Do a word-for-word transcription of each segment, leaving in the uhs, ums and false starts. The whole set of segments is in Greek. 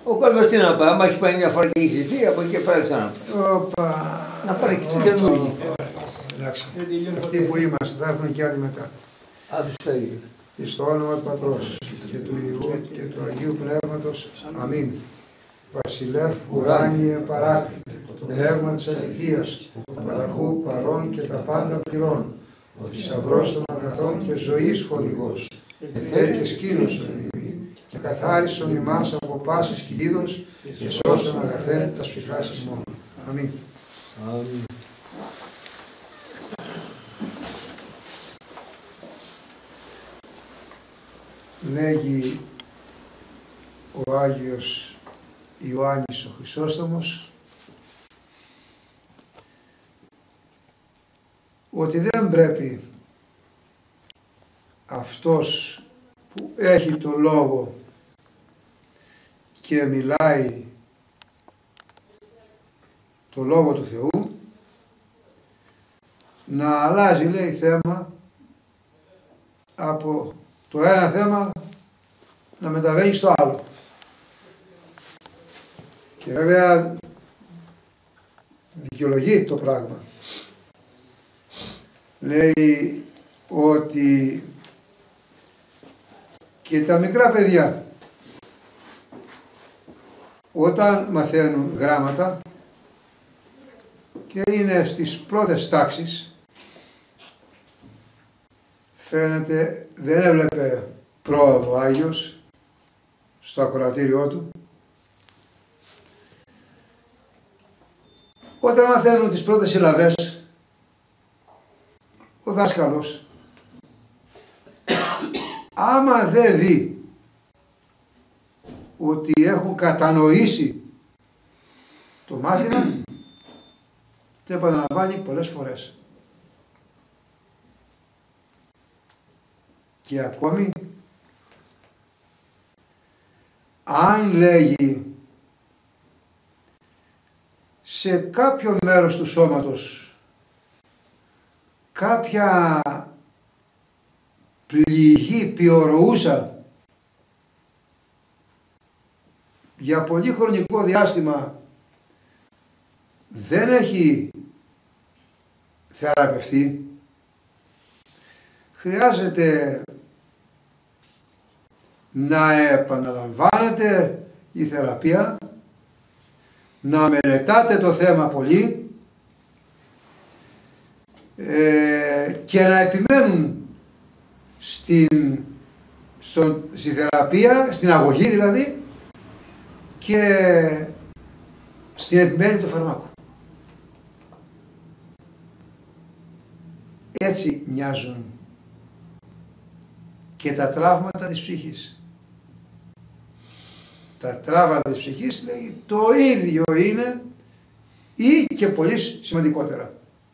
Ο κόσμος τι να πάει, άμα έχεις πάει μια φορά και έχεις ζητεί, από εκεί και πέρα ξαναπάει. Οπα. Να πάρει και καινούργοι. Εντάξει. Αυτοί που είμαστε θα έρθουν και άλλοι μετά. Άντως τα ίδια. Εις το όνομα του Πατρός και του Υιού και του Αγίου Πνεύματος. Αμήν. Βασιλεύ ουράνιε παράκλητε, το πνεύμα της αληθείας, του παραχού παρών και τα πάντα πληρών, ο θησαυρός των αγαθών και ζωής χορηγός, εθέ και σκήνωσον ημί, και καθάρισον ημάς από πάσης κυλίδος, και σώσον αγαθέ τας ψυχάς ημών. Αμήν. Αμήν. Λέγει ο Άγιος Ιωάννης ο Χρυσόστομος ότι δεν πρέπει αυτός που έχει το λόγο και μιλάει το λόγο του Θεού να αλλάζει, λέει, θέμα από το ένα θέμα να μεταβαίνει στο άλλο. Και βέβαια δικαιολογεί το πράγμα. Λέει ότι και τα μικρά παιδιά όταν μαθαίνουν γράμματα και είναι στις πρώτες τάξεις, φαίνεται δεν έβλεπε πρόοδο ο Άγιος στο ακροατήριό του. Όταν μαθαίνουν τις πρώτες συλλαβές, ο δάσκαλος, άμα δεν δει ότι έχουν κατανοήσει το μάθημα, το επαναλαμβάνει πολλές φορές. Και ακόμη, αν λέγει σε κάποιο μέρος του σώματος κάποια πληγή πιωροούσα για πολύ χρονικό διάστημα δεν έχει θεραπευτεί, χρειάζεται να επαναλαμβάνετε η θεραπεία, να μελετάτε το θέμα πολύ ε, και να επιμένουν στην, στο, στη θεραπεία, στην αγωγή δηλαδή, και στην επιμένεια του φαρμάκου. Έτσι μοιάζουν και τα τραύματα της ψυχής. Τα τραύματα της ψυχής, λέει, το ίδιο είναι ή και πολύ σημαντικότερα.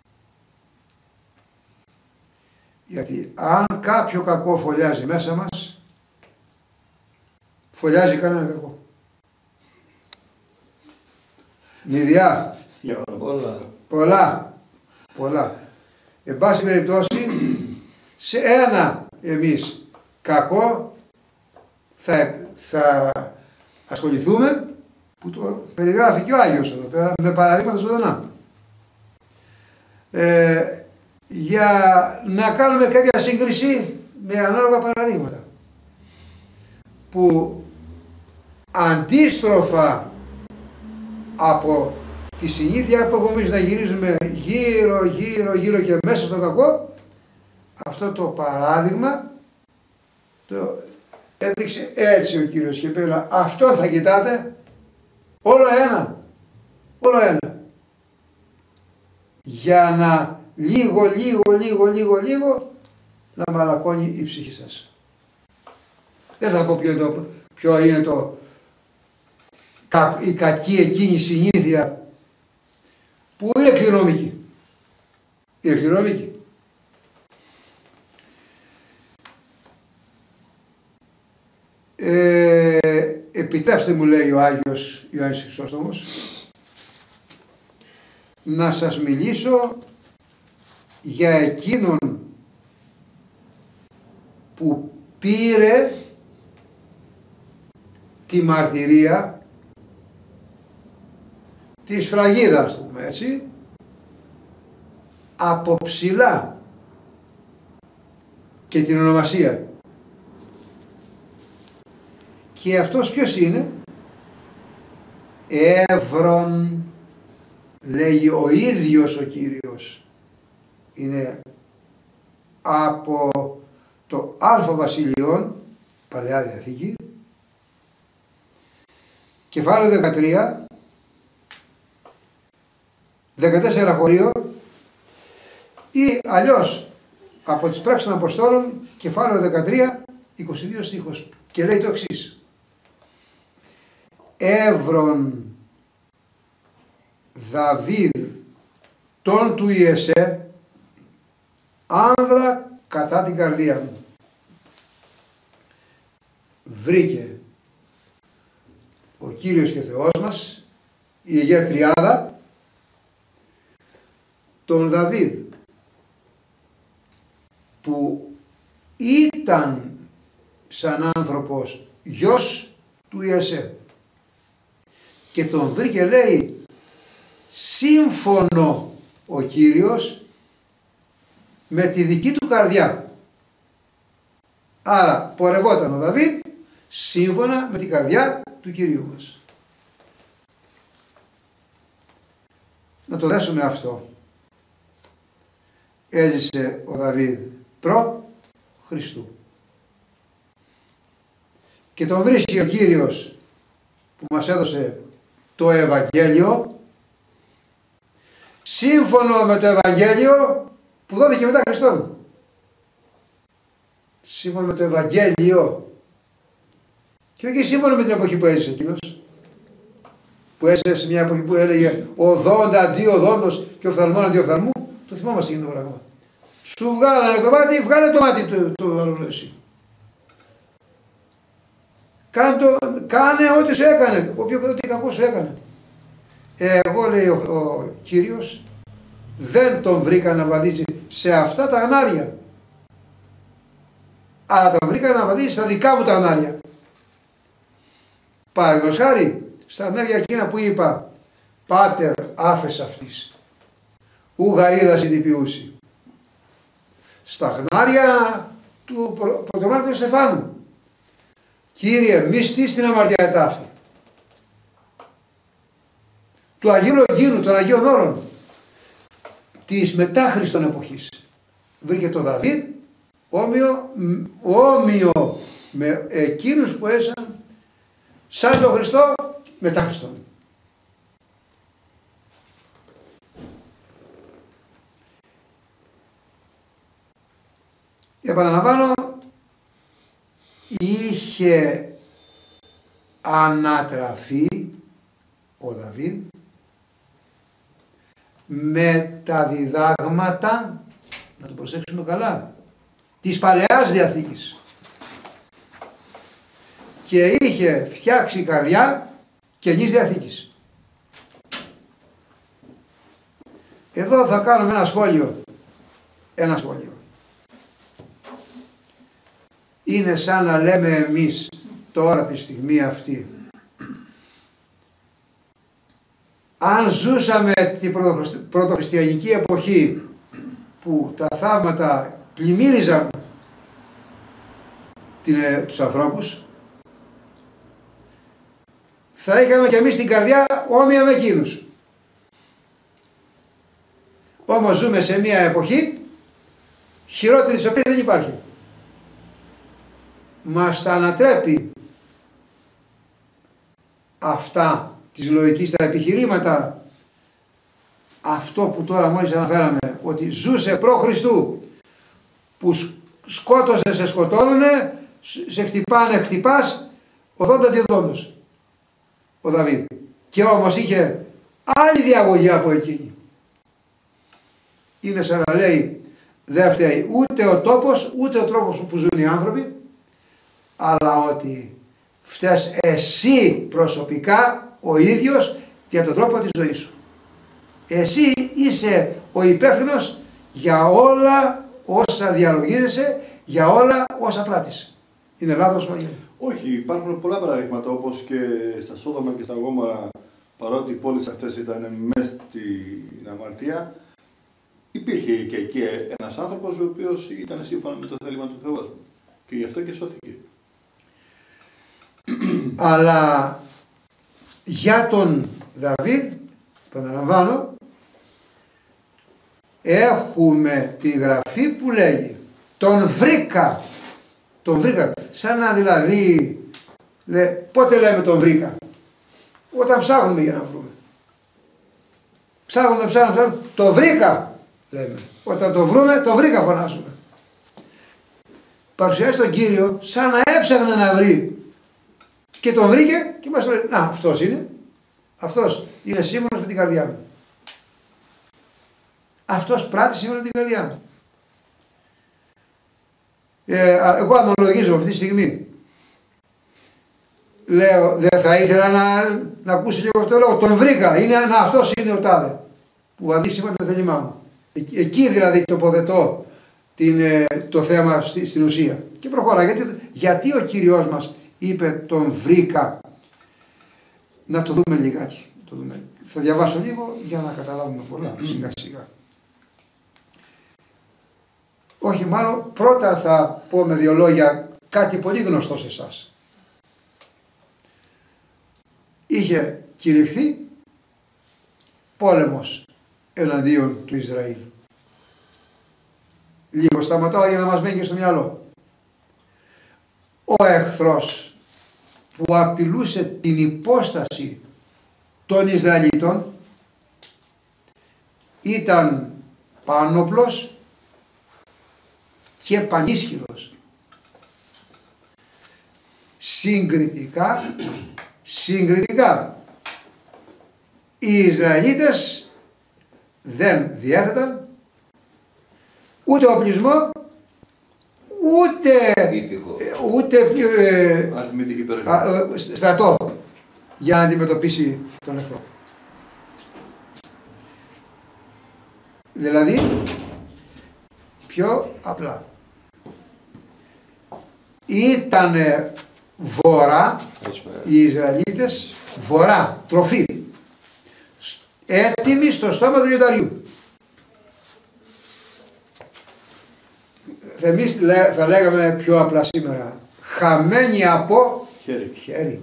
Γιατί αν κάποιο κακό φωλιάζει μέσα μας, φωλιάζει κανένα κακό. Νηδιά. Πολλά. Πολλά. Πολλά. Εν πάση περιπτώσει, σε ένα εμείς κακό θα, θα ασχοληθούμε, που το περιγράφει και ο Άγιος εδώ πέρα, με παραδείγματα ζωντανά. Ε, για να κάνουμε κάποια σύγκριση με ανάλογα παραδείγματα. Που αντίστροφα από τη συνήθεια που εμείς να γυρίζουμε γύρω, γύρω, γύρω και μέσα στο κακό, αυτό το παράδειγμα το έδειξε έτσι ο Κύριος και πέρα. Αυτό θα κοιτάτε, όλο ένα, όλο ένα. Για να λίγο, λίγο, λίγο, λίγο, λίγο να μαλακώνει η ψυχή σας. Δεν θα πω ποιο είναι το, ποιο είναι το η κακή εκείνη συνήθεια που είναι κληρονομική. Είναι κληρονομική. Ε, επιτρέψτε μου, λέει ο Άγιος Ιωάννης Χρυσόστομος, να σας μιλήσω για εκείνον που πήρε τη μαρτυρία τη σφραγίδα, ας το πούμε έτσι, από ψηλά και την ονομασία. Και αυτός ποιος είναι? Εύρων, λέγει ο ίδιος ο Κύριος. Είναι από το Α Βασιλειών, Παλαιά Διαθήκη, κεφάλαιο δεκατρία, δεκατέσσερα χωρίο, ή αλλιώς από τις πράξεις των Αποστόλων, κεφάλαιο δεκατρία, είκοσι δύο στίχος, και λέει το εξής: Εύρων Δαβίδ τον του Ιεσέ, άνδρα κατά την καρδία μου. Βρήκε ο Κύριος και Θεός μας, η Αγία Τριάδα, τον Δαβίδ, που ήταν σαν άνθρωπος γιος του Ιεσέ, και τον βρήκε, λέει, σύμφωνο ο Κύριος με τη δική του καρδιά. Άρα πορευόταν ο Δαβίδ σύμφωνα με την καρδιά του Κυρίου μας. Να το δέσουμε αυτό. Έζησε ο Δαβίδ προ Χριστού. Και τον βρίσκει ο Κύριος που μας έδωσε το Ευαγγέλιο, σύμφωνο με το Ευαγγέλιο που δόθηκε μετά Χριστόν. Σύμφωνο με το Ευαγγέλιο. Και όχι σύμφωνο με την εποχή που έζησε εκείνος. Που έζησε σε μια εποχή που έλεγε οδόντα αντί οδόντος και οφθαλμόν αντί οφθαλμού. Το θυμόμαστε εκείνο το πράγμα. Σου βγάλανε το μάτι, βγάλε το μάτι του, του άλλου εσύ. Κάνε, το, κάνε ό,τι σου έκανε, οποιοδήποτε κακό σου έκανε. Εγώ, λέει ο, ο Κύριος, δεν τον βρήκα να βαδίζει σε αυτά τα γνάρια, αλλά τον βρήκα να βαδίζει στα δικά μου τα γνάρια. Παραδείγματος χάρη, στα γνάρια εκείνα που είπα, Πάτερ άφες αυτής, ου γαρίδας ειδηποιούσι. Στα γνάρια του πρωτομάρτυρου Στεφάνου, Κύριε, μη στείς την αμαρτία ταύτη. Του Αγίου Λογίνου, των Αγίων Όρων, της μετά Χριστόν εποχής, βρήκε το Δαβίδ όμοιο, όμοιο με εκείνους που έσαν σαν τον Χριστό μετά Χριστόν. Επαναλαμβάνω, είχε ανατραφεί ο Δαβίδ με τα διδάγματα, να το προσέξουμε καλά, της Παλαιάς Διαθήκης, και είχε φτιάξει καρδιά Καινής Διαθήκης. Εδώ θα κάνουμε ένα σχόλιο, ένα σχόλιο. Είναι σαν να λέμε εμείς τώρα τη στιγμή αυτή, αν ζούσαμε την πρωτοχριστιανική εποχή που τα θαύματα πλημμύριζαν την, τους ανθρώπους, θα είχαμε και εμείς την καρδιά όμοια με εκείνους. Όμως ζούμε σε μια εποχή χειρότερη της οποίας δεν υπάρχει. Μας τα ανατρέπει αυτά της λογικής, τα επιχειρήματα, αυτό που τώρα μόλις αναφέραμε, ότι ζούσε προ Χριστού, που σκότωσε, σε σκοτώνουνε, σε χτυπάνε, χτυπάς, οδόντα και οδόντος ο Δαβίδ. Και όμως είχε άλλη διαγωγή από εκείνη. Είναι σαν να λέει, δεν φταίει ούτε ο τόπος, ούτε ο τρόπος που ζουν οι άνθρωποι, αλλά ότι φταίς εσύ προσωπικά ο ίδιος για τον τρόπο της ζωής σου. Εσύ είσαι ο υπεύθυνος για όλα όσα διαλογίζεσαι, για όλα όσα πράττεις. Είναι λάθος, Μαγιώτη? Όχι, υπάρχουν πολλά παραδείγματα, όπως και στα Σόδομα και στα Γόμορα, παρότι οι πόλεις αυτές ήταν μέσα στην αμαρτία, υπήρχε και εκεί ένας άνθρωπος ο οποίος ήταν σύμφωνα με το θέλημα του Θεού, και γι' αυτό και σώθηκε. Αλλά για τον Δαβίδ, επαναλαμβάνω, έχουμε τη γραφή που λέγει τον βρήκα, τον βρήκα, σαν να δηλαδή, λέ, πότε λέμε τον βρήκα, όταν ψάχνουμε για να βρούμε, ψάχνουμε, ψάχνουμε, ψάχνουμε, το βρήκα λέμε, όταν το βρούμε, το βρήκα φωνάζουμε. Παρουσιάζει τον Κύριο σαν να έψαχνε να βρει και τον βρήκε και μας λέει, να, αυτός είναι, αυτός είναι σύμφωνος με την καρδιά μου. Αυτός πράττει σύμφωνα με την καρδιά μου. Ε, εγώ αναλογίζω αυτή τη στιγμή. Λέω, δεν θα ήθελα να, να ακούσω και εγώ αυτό το λόγο. Τον βρήκα, είναι, να, αυτός είναι ο τάδε που βαδεί σύμφωνα με το θέλημά μου. Εκεί, εκεί δηλαδή τοποθετώ την, το θέμα στη, στην ουσία. Και προχωρά. Γιατί, γιατί ο Κύριος μας είπε τον βρήκα. Να το δούμε λιγάκι. Το δούμε. Θα διαβάσω λίγο για να καταλάβουμε πολλά σιγά σιγά. Όχι, μάλλον πρώτα θα πω με δύο λόγια κάτι πολύ γνωστό σε εσάς. Είχε κηρυχθεί πόλεμος εναντίον του Ισραήλ. Λίγο σταματάω για να μας μένει και στο μυαλό. Ο εχθρός που απειλούσε την υπόσταση των Ισραηλίτων ήταν πάνωπλος και πανίσχυρος. Συγκριτικά, συγκριτικά, οι Ισραηλίτες δεν διέθεταν ούτε οπλισμό, ούτε, ούτε ε, ε, στρατό για να αντιμετωπίσει τον εχθρό. Δηλαδή, πιο απλά, ήταν βορρά οι Ισραηλίτες, βορρά, τροφή, έτοιμοι στο στόμα του λιονταριού. Εμείς θα λέγαμε πιο απλά σήμερα, χαμένοι από χέρι. χέρι.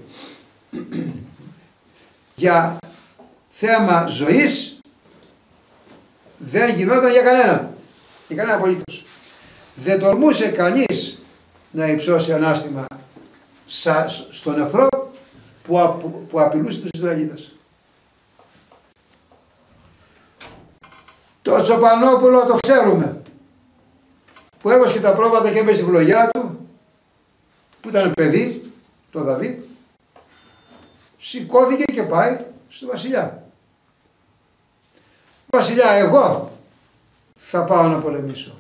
Για θέμα ζωής δεν γινόταν για κανένα. Για κανένα απολύτως. Δεν τολμούσε κανείς να υψώσει ανάστημα στον εχθρό που, απ, που απειλούσε τους Ισραηλίτες. Το Τσοπανόπουλο το ξέρουμε, που έβασκε τα πρόβατα και έπεσε στη φλογιά του, που ήταν παιδί, το Δαβίδ, σηκώθηκε και πάει στο βασιλιά. Βασιλιά, εγώ θα πάω να πολεμήσω.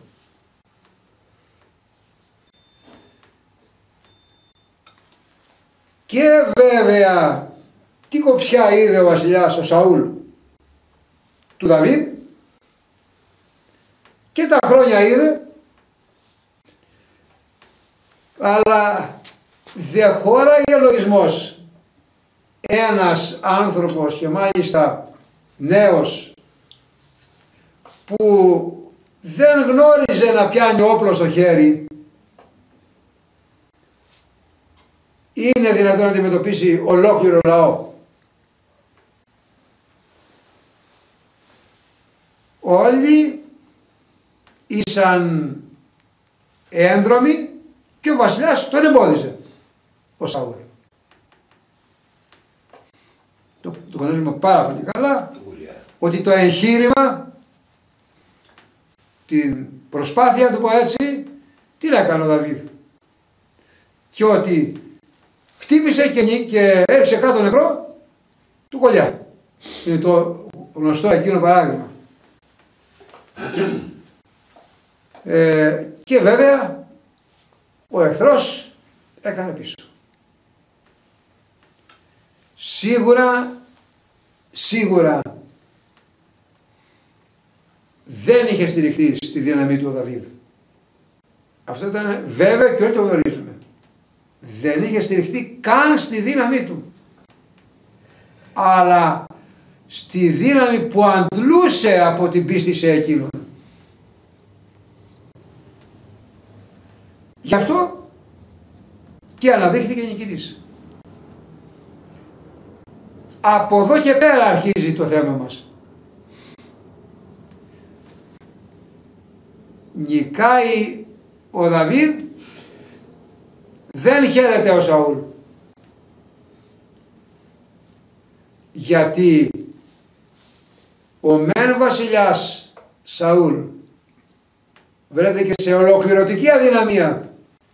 Και βέβαια, τι κοψιά είδε ο βασιλιάς ο Σαούλ του Δαβίδ, και τα χρόνια είδε, αλλά δεν χώραγε λογισμός ένας άνθρωπος, και μάλιστα νέος, που δεν γνώριζε να πιάνει όπλο στο χέρι, είναι δυνατόν να αντιμετωπίσει ολόκληρο λαό. Όλοι ήσαν ένδρομοι και ο βασιλιάς τον εμπόδιζε, ο Σαούλ. Το, το γνωρίζουμε πάρα πολύ καλά, ότι το εγχείρημα, την προσπάθεια, να το πω έτσι, τι έκανε ο Δαβίδ. Και ότι χτύπησε και, και έριξε κάτω νεκρό του Γολιάθ. Είναι το γνωστό εκείνο παράδειγμα. Ε, και βέβαια ο εχθρός έκανε πίσω. Σίγουρα, σίγουρα δεν είχε στηριχθεί στη δύναμή του ο Δαβίδ. Αυτό ήταν βέβαιο και όλοι το γνωρίζουμε. Δεν είχε στηριχθεί καν στη δύναμή του. αλλά στη δύναμη που αντλούσε από την πίστη σε εκείνον. Γι' αυτό και αναδείχθηκε νικητής. Από εδώ και πέρα αρχίζει το θέμα μας. Νικάει ο Δαβίδ, δεν χαίρεται ο Σαούλ. Γιατί ο μεν βασιλιάς Σαούλ βρέθηκε σε ολοκληρωτική αδυναμία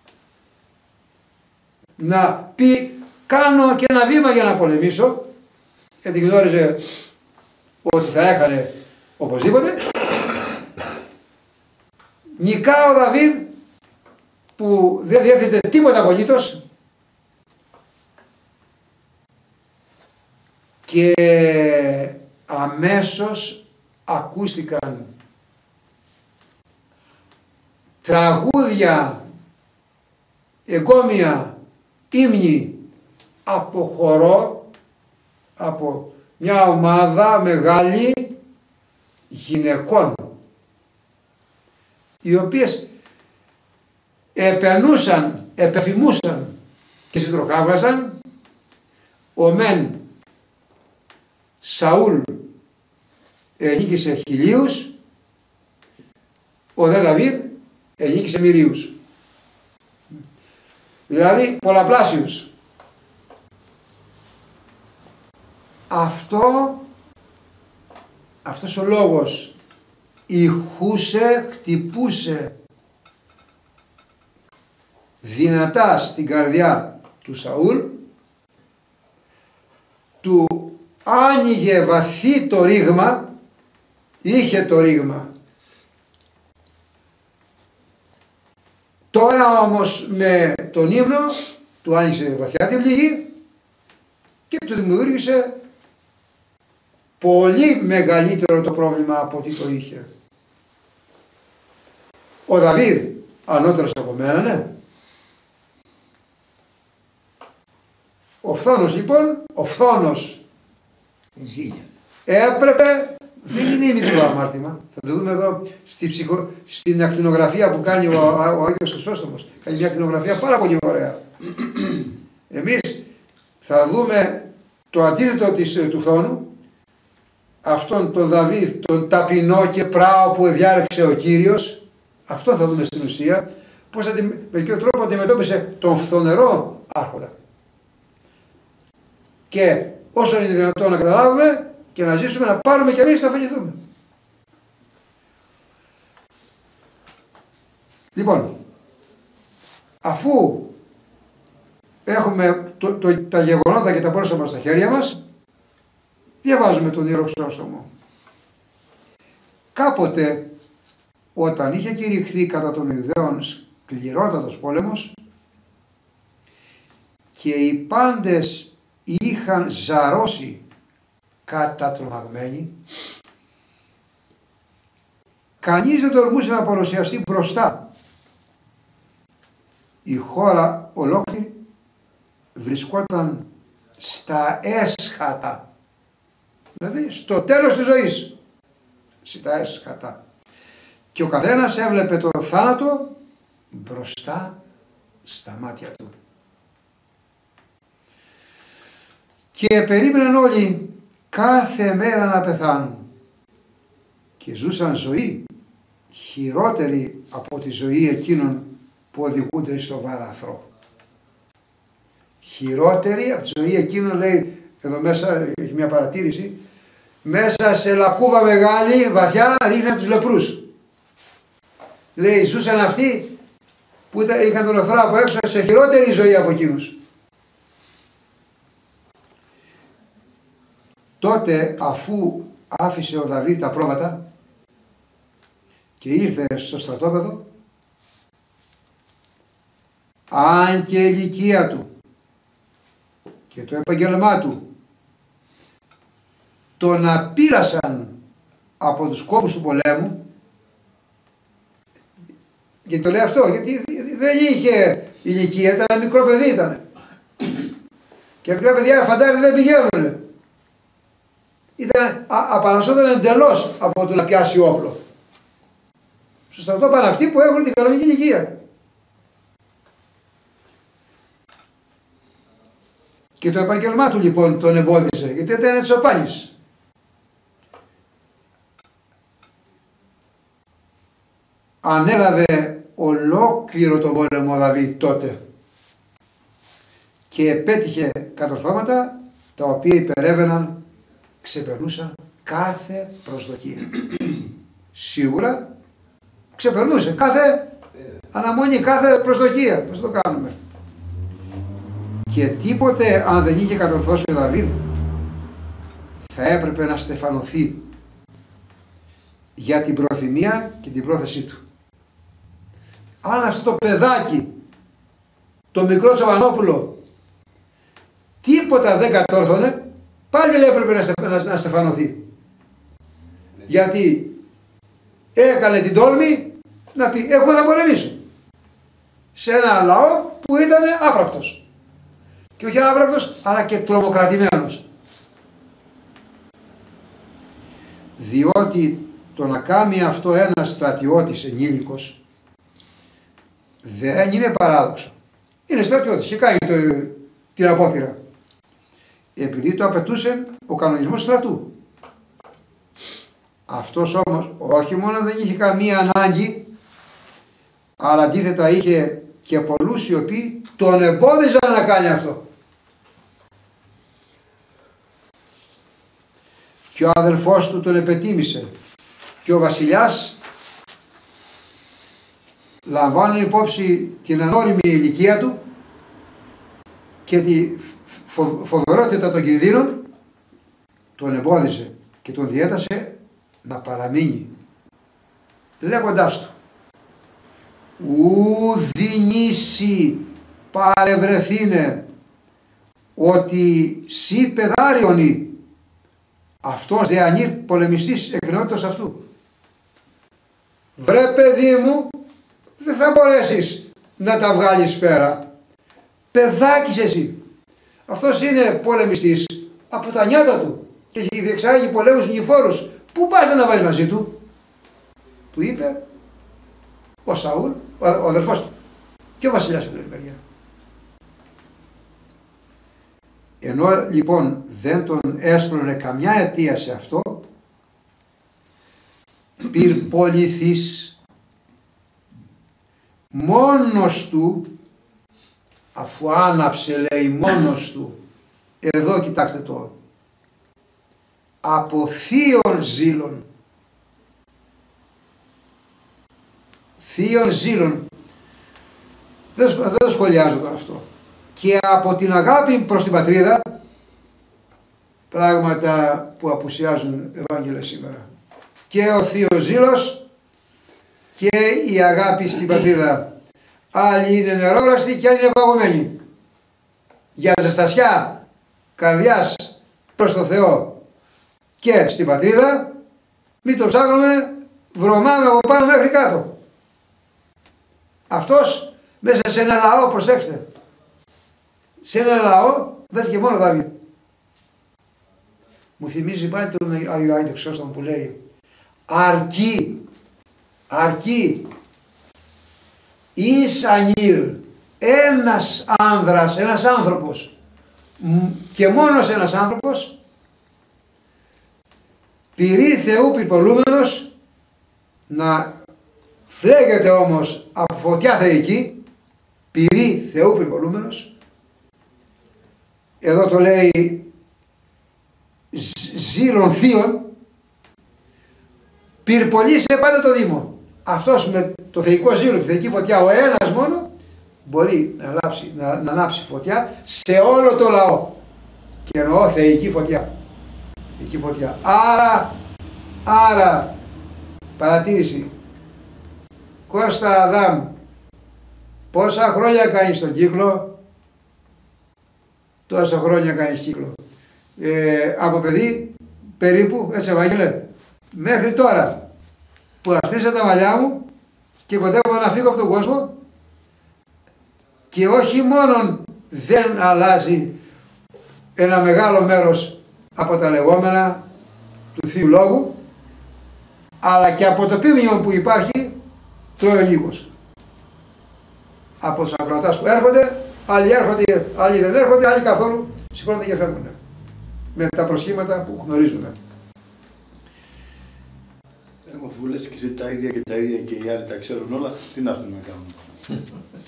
να πει κάνω και ένα βήμα για να πολεμήσω, γιατί γνώριζε ότι θα έκανε οπωσδήποτε. Νικά ο Δαβίδ που δεν διέθετε τίποτα απολύτως και αμέσως ακούστηκαν τραγούδια, εγκόμια, ύμνοι από χορό, από μια ομάδα μεγάλη γυναικών, οι οποίες επενούσαν, επεφημούσαν και συντροχάβαζαν ο μεν Σαούλ ενίκησε χιλίους, ο δε Δαβίδ ενίκησε μυρίους. Δηλαδή πολλαπλάσιους. Αυτό, αυτός ο λόγος ηχούσε, χτυπούσε δυνατά στην καρδιά του Σαούλ, του άνοιγε βαθύ το ρήγμα, είχε το ρήγμα. Τώρα όμως με τον ύμνο του άνοιξε βαθιά την πληγή και του δημιούργησε πολύ μεγαλύτερο το πρόβλημα από ό,τι το είχε. Ο Δαβίδ, ανώτερος από μένα, ναι. Ο φθόνος λοιπόν, ο φθόνος έπρεπε, δεν είναι μικρό αμάρτημα. Θα το δούμε εδώ στη ψυχο, στην ακτινογραφία που κάνει ο, ο Άγιος Χρυσόστομος. Κάνει μια ακτινογραφία πάρα πολύ ωραία. Εμείς θα δούμε το αντίθετο της, του φθόνου, αυτόν τον Δαβίδ, τον ταπεινό και πράο που διάλεξε ο Κύριος. Αυτό θα δούμε στην ουσία, πώς με ποιο τρόπο αντιμετώπισε τον φθονερό άρχοντα. Και όσο είναι δυνατόν να καταλάβουμε και να ζήσουμε, να πάρουμε κι εμείς να ωφεληθούμε. Λοιπόν, αφού έχουμε το, το, τα γεγονότα και τα πρόσωπα στα χέρια μας, διαβάζουμε τον Ιερό Χρυσόστομο. Κάποτε, όταν είχε κηρυχθεί κατά των Ιουδαίων σκληρότατος πόλεμος και οι πάντες είχαν ζαρώσει κατατρομαγμένοι, κανείς δεν τολμούσε να παρουσιαστεί μπροστά. Η χώρα ολόκληρη βρισκόταν στα έσχατα, δηλαδή στο τέλος της ζωής, στα έσχατα, και ο καθένας έβλεπε το θάνατο μπροστά στα μάτια του. Και περίμεναν όλοι κάθε μέρα να πεθάνουν και ζούσαν ζωή χειρότερη από τη ζωή εκείνων που οδηγούνται στο βαραθρό. Χειρότερη από τη ζωή εκείνων, λέει εδώ μέσα, έχει μια παρατήρηση, μέσα σε λακκούβα μεγάλη βαθιά ρίχναν τους λεπρούς. Λέει ζούσαν αυτοί που είχαν τον εχθρό από έξω σε χειρότερη ζωή από εκείνους. Τότε, αφού άφησε ο Δαβίδ τα πρόβατα και ήρθε στο στρατόπεδο, αν και η ηλικία του και το επαγγελμά του τον απήρασαν από τους κόπους του πολέμου, γιατί το λέει αυτό, γιατί δεν είχε ηλικία, ήταν μικρό παιδί ήταν. Και μικρά παιδιά φαντάρι δεν πηγαίνουν. ήταν, απαλλασσόταν εντελώς από το να πιάσει όπλο. Στο στρατό πάνε αυτοί που έχουν την κανονική ηλικία. Και το επάγγελμά του λοιπόν τον εμπόδιζε, γιατί ήταν έτσι ο Πάλης. Ανέλαβε ολόκληρο τον πόλεμο ο Δαβίδ τότε και πέτυχε κατορθώματα τα οποία υπερέβαιναν, ξεπερνούσαν κάθε προσδοκία. Σίγουρα ξεπερνούσε κάθε αναμονή, κάθε προσδοκία. Πώς το κάνουμε. Και τίποτε αν δεν είχε κατορθώσει ο Δαβίδ θα έπρεπε να στεφανωθεί για την προθυμία και την πρόθεσή του. Αν αυτό το παιδάκι, το μικρό Τσοβανόπουλο, τίποτα δεν κατόρθωνε, πάλι λέει έπρεπε να, στε, να, να στεφανωθεί. Γιατί έκανε την τόλμη να πει εγώ θα πολεμήσω σε ένα λαό που ήταν άπραπτος. Και όχι άπραπτος, αλλά και τρομοκρατημένος. Διότι το να κάνει αυτό ένας στρατιώτης ενήλικος δεν είναι παράδοξο. Είναι στρατιώτης και κάνει το, την απόπειρα. Επειδή το απαιτούσε ο κανονισμός στρατού. Αυτός όμως όχι μόνο δεν είχε καμία ανάγκη, αλλά αντίθετα είχε και πολλούς οι οποίοι τον εμπόδιζαν να κάνει αυτό. Και ο αδελφός του τον επετίμησε. Και ο βασιλιάς, λαμβάνει υπόψη την ανώριμη ηλικία του και τη φοβερότητα των κινδύνων, τον εμπόδιζε και τον διέτασε να παραμείνει, λέγοντάς του ου δινήσει παρευρεθήνε ότι σύ παιδάριονι, αυτός δε ανήρ πολεμιστής εκ νεότητος αυτού. Βρε παιδί μου, δεν θα μπορέσεις να τα βγάλεις πέρα. Παιδάκης εσύ. Αυτός είναι πολεμιστής από τα νιάτα του και έχει διεξάγει πολέμους νηφόρους. Πού πας να τα βάλεις μαζί του? Του είπε ο Σαούλ, ο, ο αδελφός του, και ο βασιλιάς από την μεριά. Ενώ λοιπόν δεν τον έσπρωνε καμιά αιτία σε αυτό, πυρποληθής μόνος του, αφού άναψε λέει μόνος του, εδώ κοιτάξτε το, από θείων ζήλων, θείων ζήλων, δεν, δεν το σχολιάζω τώρα αυτό, και από την αγάπη προς την πατρίδα, πράγματα που απουσιάζουν Ευάγγελα σήμερα, και ο θείος ζήλος και η αγάπη στην πατρίδα. Άλλοι είναι νερόραστοι και άλλοι είναι παγωμένοι. Για ζεστασιά καρδιάς προς το Θεό και στην πατρίδα, μην το ψάχνουμε, βρωμάμε από πάνω μέχρι κάτω. Αυτός μέσα σε ένα λαό, προσέξτε, σε ένα λαό βρέθηκε μόνο Δαβίδ. Μου θυμίζει πάλι τον Άγιο Άγιο Χρυσόστομο που λέει αρκεί, αρκεί εις ανήρ ένας άνδρας, ένας άνθρωπος και μόνος ένας άνθρωπος πυρί Θεού πυρπολούμενος να φλέγεται όμως από φωτιά θεϊκή, πυρί Θεού πυρπολούμενος, εδώ το λέει ζήλων θείων, πυρπολίσε πάντα το Δήμο. Αυτός με το θεϊκό ζήλο, τη θεϊκή φωτιά, ο ένας μόνο μπορεί να ανάψει, να, να ανάψει φωτιά σε όλο το λαό. Και εννοώ θεϊκή φωτιά. Θεϊκή φωτιά. Άρα, άρα, παρατήρηση. Κώστα Αδάμ, πόσα χρόνια κάνεις τον κύκλο? Τόσα χρόνια κάνεις κύκλο. Ε, από παιδί, περίπου, έτσι Ευάγγελε, μέχρι τώρα που ασπίσα τα μαλλιά μου και κοντεύω να φύγω από τον κόσμο, και όχι μόνον δεν αλλάζει ένα μεγάλο μέρος από τα λεγόμενα του Θείου Λόγου, αλλά και από το πίμνιο που υπάρχει τρώει ο λίγος. Από τους ακροατάς που έρχονται, άλλοι έρχονται, άλλοι δεν έρχονται, άλλοι καθόλου σηκώνονται και φεύγουν με τα προσχήματα που γνωρίζουν. Εγώ αφού λες και εσύ τα ίδια και τα ίδια και οι άλλοι τα ξέρουν όλα, τι να έρθουν να κάνουν.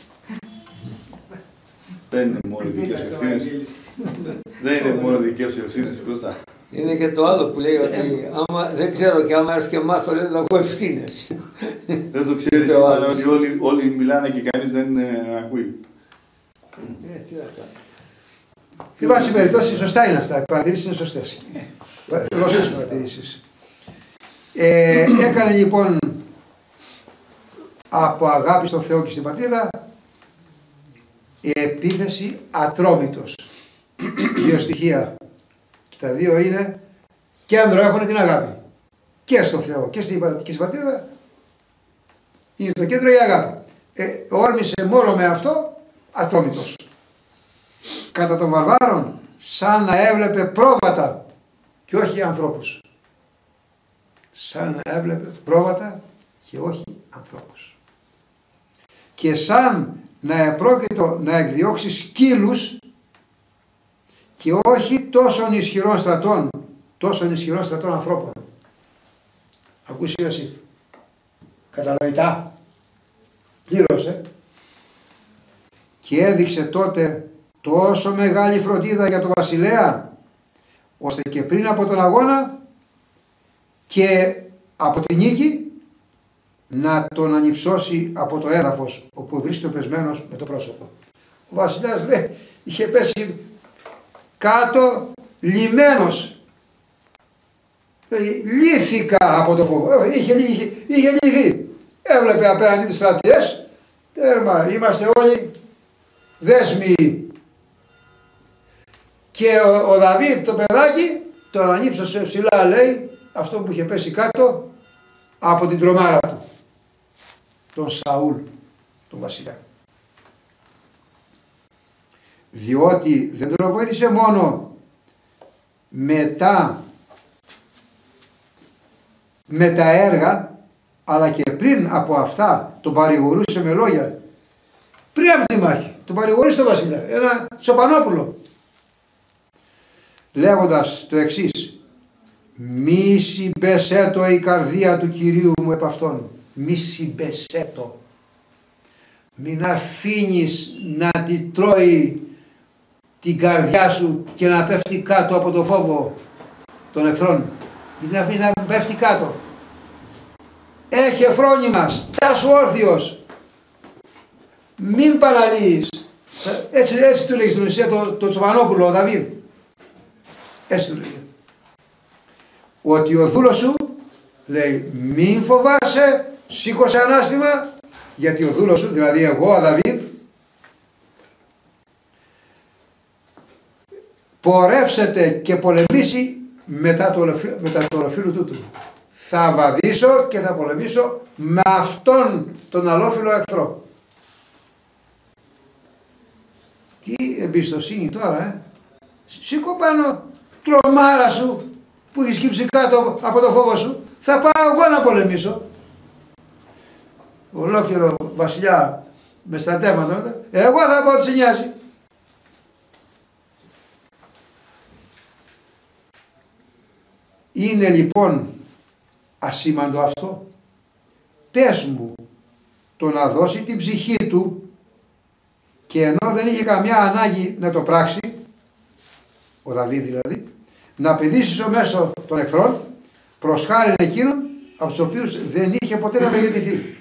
Δεν είναι μόνο δικές σου ευθύνες. Δεν είναι μόνο δικές σου ευθύνες, Κώστα. Είναι και το άλλο που λέει ότι άμα, δεν ξέρω και άμα έρθει και μάθω, λέει ότι έχω ευθύνες. Δεν το ξέρεις σήμερα ότι όλοι, όλοι μιλάνε και κανείς δεν ε, ακούει. Ε, τι να κάνω. Εν πάση περιπτώσει, σωστά είναι αυτά. Οι παρατηρήσεις είναι σωστές. Γλώσσες παρατηρήσεις. Ε, έκανε λοιπόν από αγάπη στον Θεό και στην πατρίδα επίθεση ατρόμητος. Δύο στοιχεία. Και τα δύο είναι κέντρο έχουν την αγάπη. Και στον Θεό και στην, και στην πατρίδα είναι το κέντρο η αγάπη. Ε, όρμησε μόνο με αυτό ατρόμητος. Κατά των βαρβάρων σαν να έβλεπε πρόβατα και όχι ανθρώπους. Σαν να έβλεπε πρόβατα και όχι ανθρώπους. Και σαν να επρόκειτο να εκδιώξει σκύλους και όχι τόσων ισχυρών στρατών, τόσων ισχυρών στρατών ανθρώπων. Ακούσει Ιωσήφ. Καταλαβητά. Πλήρωσε. Και έδειξε τότε τόσο μεγάλη φροντίδα για τον βασιλέα, ώστε και πριν από τον αγώνα και από την νίκη να τον ανυψώσει από το έδαφος όπου βρίσκεται πεσμένος με το πρόσωπο. Ο βασιλιάς δε είχε πέσει κάτω λιμένος, λύθηκα από το φόβο, είχε, είχε, είχε λυθεί, έβλεπε απέναντι τους στρατιές, τέρμα, είμαστε όλοι δέσμοι. Και ο, ο Δαβίδ το παιδάκι τον ανύψωσε ψηλά, λέει, αυτό που είχε πέσει κάτω από την τρομάρα του, τον Σαούλ, τον βασιλιά. Διότι δεν τον βοήθησε μόνο μετά με τα έργα, αλλά και πριν από αυτά τον παρηγορούσε με λόγια. Πριν από τη μάχη τον παρηγορούσε τον βασιλιά, ένα Τσοπανόπουλο, λέγοντας το εξής: μη συμπεσέτω η καρδία του Κυρίου μου επ' αυτόν. Μη συμπεσέτω. Μην αφήνεις να τη τρώει την καρδιά σου και να πέφτει κάτω από το φόβο των εχθρών. Μην την αφήνεις να πέφτει κάτω. Έχε φρόνημα, στάσου όρθιος. Μην παραλύεις. Έτσι, έτσι του λέγει στην ουσία το, το Τσοπανόπουλο, ο Δαβίδ. Έτσι του λέγει. Ότι ο δούλος σου, λέει, μην φοβάσαι, σήκωσε ανάστημα, γιατί ο δούλος σου, δηλαδή εγώ ο Δαβίδ, πορεύσετε και πολεμήσει μετά το, μετά το ολοφύλου τούτου. Θα βαδίσω και θα πολεμήσω με αυτόν τον αλόφυλο εχθρό. Τι εμπιστοσύνη τώρα, ε. Σήκω πάνω, τρομάρα σου που έχει σκύψει κάτω από το φόβο σου, θα πάω εγώ να πολεμήσω. Ολόκληρο βασιλιά με στρατεύματα, εγώ θα πάω, τι σε νοιάζει. Είναι λοιπόν ασήμαντο αυτό? Πες μου το να δώσει την ψυχή του και ενώ δεν είχε καμιά ανάγκη να το πράξει, ο Δαβίδ δηλαδή, να παιδίσει στο μέσο των εχθρών προς χάριν εκείνων από τους οποίους δεν είχε ποτέ να μεγεθυνθεί.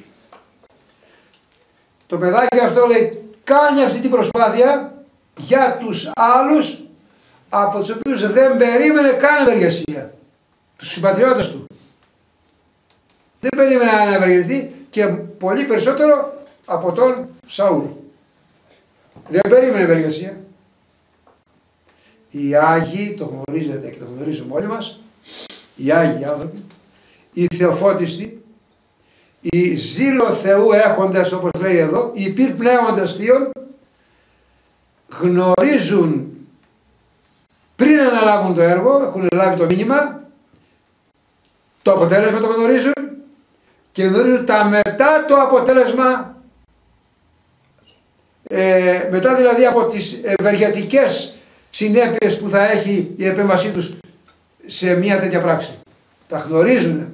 Το παιδάκι αυτό, λέει, κάνει αυτή την προσπάθεια για τους άλλους από τους οποίους δεν περίμενε καν ευεργεσία. Τους συμπατριώτες του. Δεν περίμενε να ευεργεθεί και πολύ περισσότερο από τον Σαούλ. Δεν περίμενε ευεργεσία. Οι Άγιοι, το γνωρίζετε και το γνωρίζουμε όλοι μας, οι Άγιοι άνθρωποι, οι θεοφώτιστοι, οι ζήλο Θεού έχοντες, όπως λέει εδώ, οι πυρπνέοντες θείων, γνωρίζουν πριν αναλάβουν το έργο, έχουν λάβει το μήνυμα, Το αποτέλεσμα το γνωρίζουν και γνωρίζουν τα μετά το αποτέλεσμα, ε, μετά δηλαδή από τις ευεργετικές συνέπειες που θα έχει η επέμβασή τους σε μια τέτοια πράξη. Τα γνωρίζουν.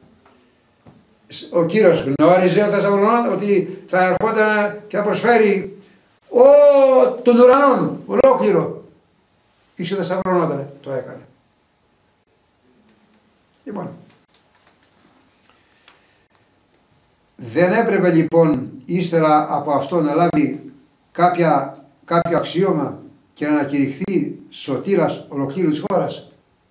Ο Κύριος γνώριζε ο Θεσσαλονίκης ότι θα ερχόταν και θα προσφέρει ο, τον ουρανόν ολόκληρο. Ίσως ο Θεσσαλονίκης το έκανε. Λοιπόν, δεν έπρεπε λοιπόν ύστερα από αυτό να λάβει κάποια, κάποιο αξίωμα και να ανακηρυχθεί σωτήρας ολοκλήρου της χώρας.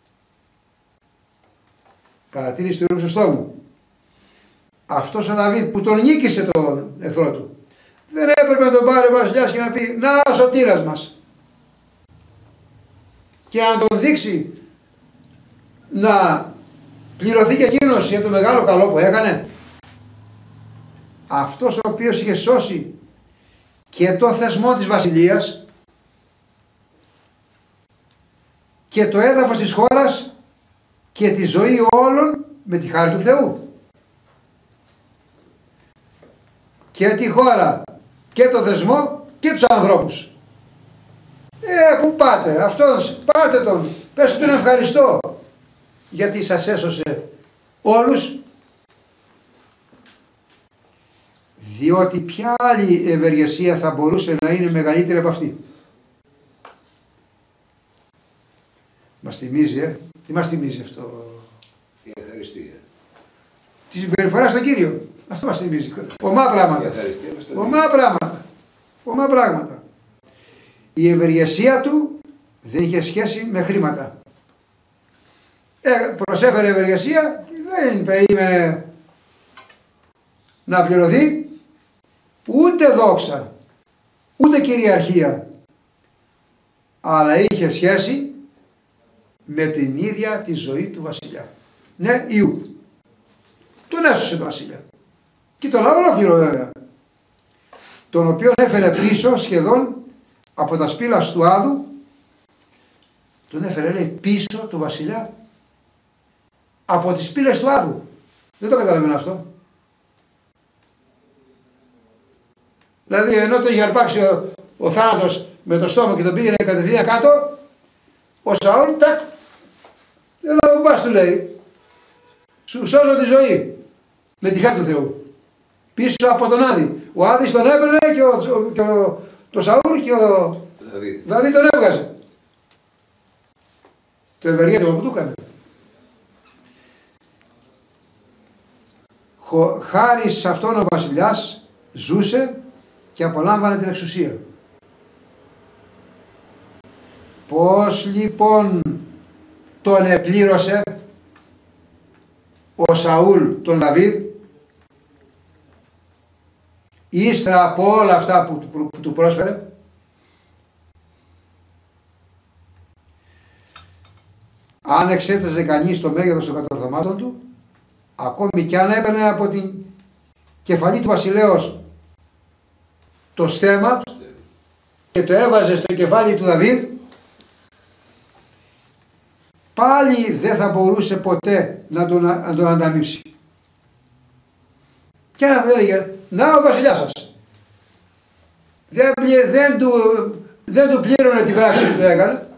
Παρατήρηση του Ιερού Χρυσοστόμου. Αυτός ο Δαβίδ που τον νίκησε τον εχθρό του, δεν έπρεπε να τον πάρει ο βασιλιάς και να πει να ο σωτήρας μας και να τον δείξει να πληρωθεί και εκείνος για το μεγάλο καλό που έκανε. Αυτός ο οποίος είχε σώσει και το θεσμό της βασιλείας και το έδαφος της χώρας και τη ζωή όλων με τη χάρη του Θεού. Και τη χώρα και το θεσμό και τους ανθρώπους. Ε, πού πάτε, αυτός, πάρτε τον, πες τον ευχαριστώ γιατί σας έσωσε όλους. Διότι ποια άλλη ευεργεσία θα μπορούσε να είναι μεγαλύτερη από αυτή. Μας θυμίζει, ε. Τι μας θυμίζει αυτό? Η ευχαριστία. Τη συμπεριφορά στον Κύριο. Αυτό μας θυμίζει. Ομά πράγματα. Ομά πράγματα. Ομά πράγματα. Η ευεργεσία του δεν είχε σχέση με χρήματα. Ε, προσέφερε ευεργεσία και δεν περίμενε να πληρωθεί ούτε δόξα, ούτε κυριαρχία. Αλλά είχε σχέση με την ίδια τη ζωή του βασιλιά. Ναι, Ιού. Τον έσωσε το βασιλιά. Και το λαό ολόκληρο βέβαια. Τον οποίο έφερε πίσω σχεδόν από τα σπήλας του Άδου. Τον έφερε, λέει, πίσω το βασιλιά από τις σπήλες του Άδου. Δεν το καταλαβαίνω αυτό. Δηλαδή ενώ τον είχε αρπάξει ο, ο θάνατος με το στόμα και τον πήγαινε κατευθείαν κάτω, ο Σαούλ, τάκ, έλα εδώ πας, του λέει, σου σώζω τη ζωή με τη χάρη του Θεού. Πίσω από τον Άδη. Ο Άδης τον έπαιρνε και ο, και ο, το Σαούλ και ο Δαβίδ τον έβγαζε. Το ευεργέτημα που του έκανε. Χάρη σε αυτόν ο βασιλιάς ζούσε και απολάμβανε την εξουσία. Πώς λοιπόν τον επλήρωσε ο Σαούλ τον Δαβίδ ύστερα από όλα αυτά που, που, που του πρόσφερε? Αν εξέταζε κανείς το μέγεθος των κατορθωμάτων του, ακόμη και αν έπαιρνε από την κεφαλή του βασιλέως το στέμμα και το έβαζε στο κεφάλι του Δαβίδ, πάλι δεν θα μπορούσε ποτέ να τον, να τον ανταμείψει. Και να έλεγε, να ο βασιλιάς σας. Δεν, δεν, του, δεν του πλήρωνε την πράξη που του έκανε.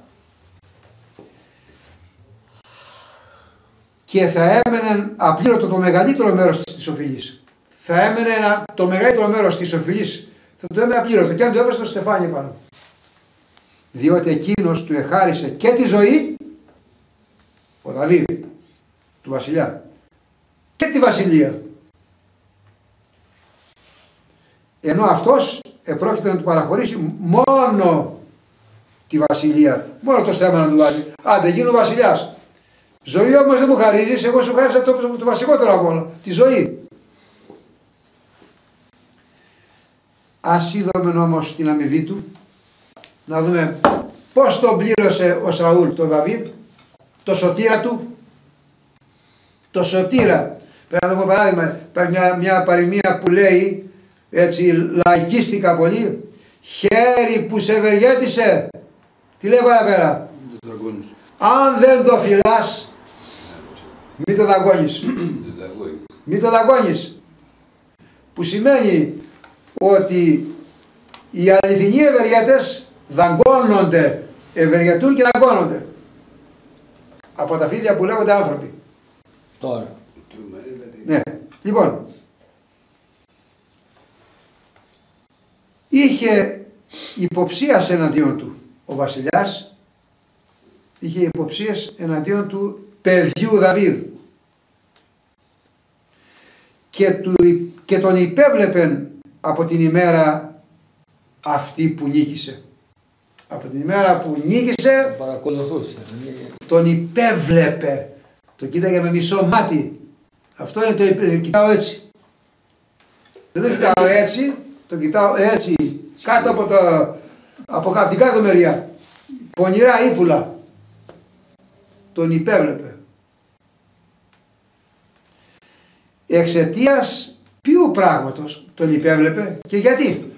Και θα έμενε απλήρωτο το μεγαλύτερο μέρος της οφειλής. Θα έμενε ένα, το μεγαλύτερο μέρος της οφειλής, θα το έμενε απλήρωτο και αν το έβασε το στεφάνι πάνω. Διότι εκείνος του εχάρισε και τη ζωή, ο Δαβίδ, του βασιλιά, και τη βασιλεία. Ενώ αυτός επρόκειται να του παραχωρήσει μόνο τη βασιλεία, μόνο το στέμμα να του βάλει. Άντε, γίνω βασιλιάς. Ζωή όμως δεν μου χαρίζεις, εγώ σου χάρισα το, το, το βασικότερο από όλα, τη ζωή. Ας είδαμε όμως την αμοιβή του, να δούμε πώς τον πλήρωσε ο Σαούλ τον Δαβίδ, το σωτήρα του, το σωτήρα. Πρέπει να δούμε παράδειγμα, υπάρχει μια, μια παροιμία που λέει, έτσι λαϊκίστικα πολύ, χέρι που σε ευεργέτησε, τι λέει παραπέρα, αν δεν το φυλάς, Μην το δαγκώνεις. Μην το δαγκώνεις. Που σημαίνει ότι οι αληθινοί ευεργέτες δαγκώνονται, ευεργετούν και δαγκώνονται. Από τα φίδια που λέγονται άνθρωποι. Τώρα. Ναι. Λοιπόν, είχε υποψίας εναντίον του ο βασιλιάς, είχε υποψίες εναντίον του παιδιού Δαβίδ και, του, και τον υπέβλεπεν από την ημέρα αυτή που νίκησε. Από την ημέρα που νίκησε Παρακολουθούσε. τον υπέβλεπε, τον κοίταγε με μισό μάτι. Αυτό είναι το υπέ... κοιτάω έτσι. Δεν το κοιτάω έτσι, το κοιτάω έτσι, κάτω από, το, από, από την κάτω μεριά. Πονηρά ύπουλα. Τον υπέβλεπε. Εξαιτίας ποιου πράγματος τον υπέβλεπε και γιατί?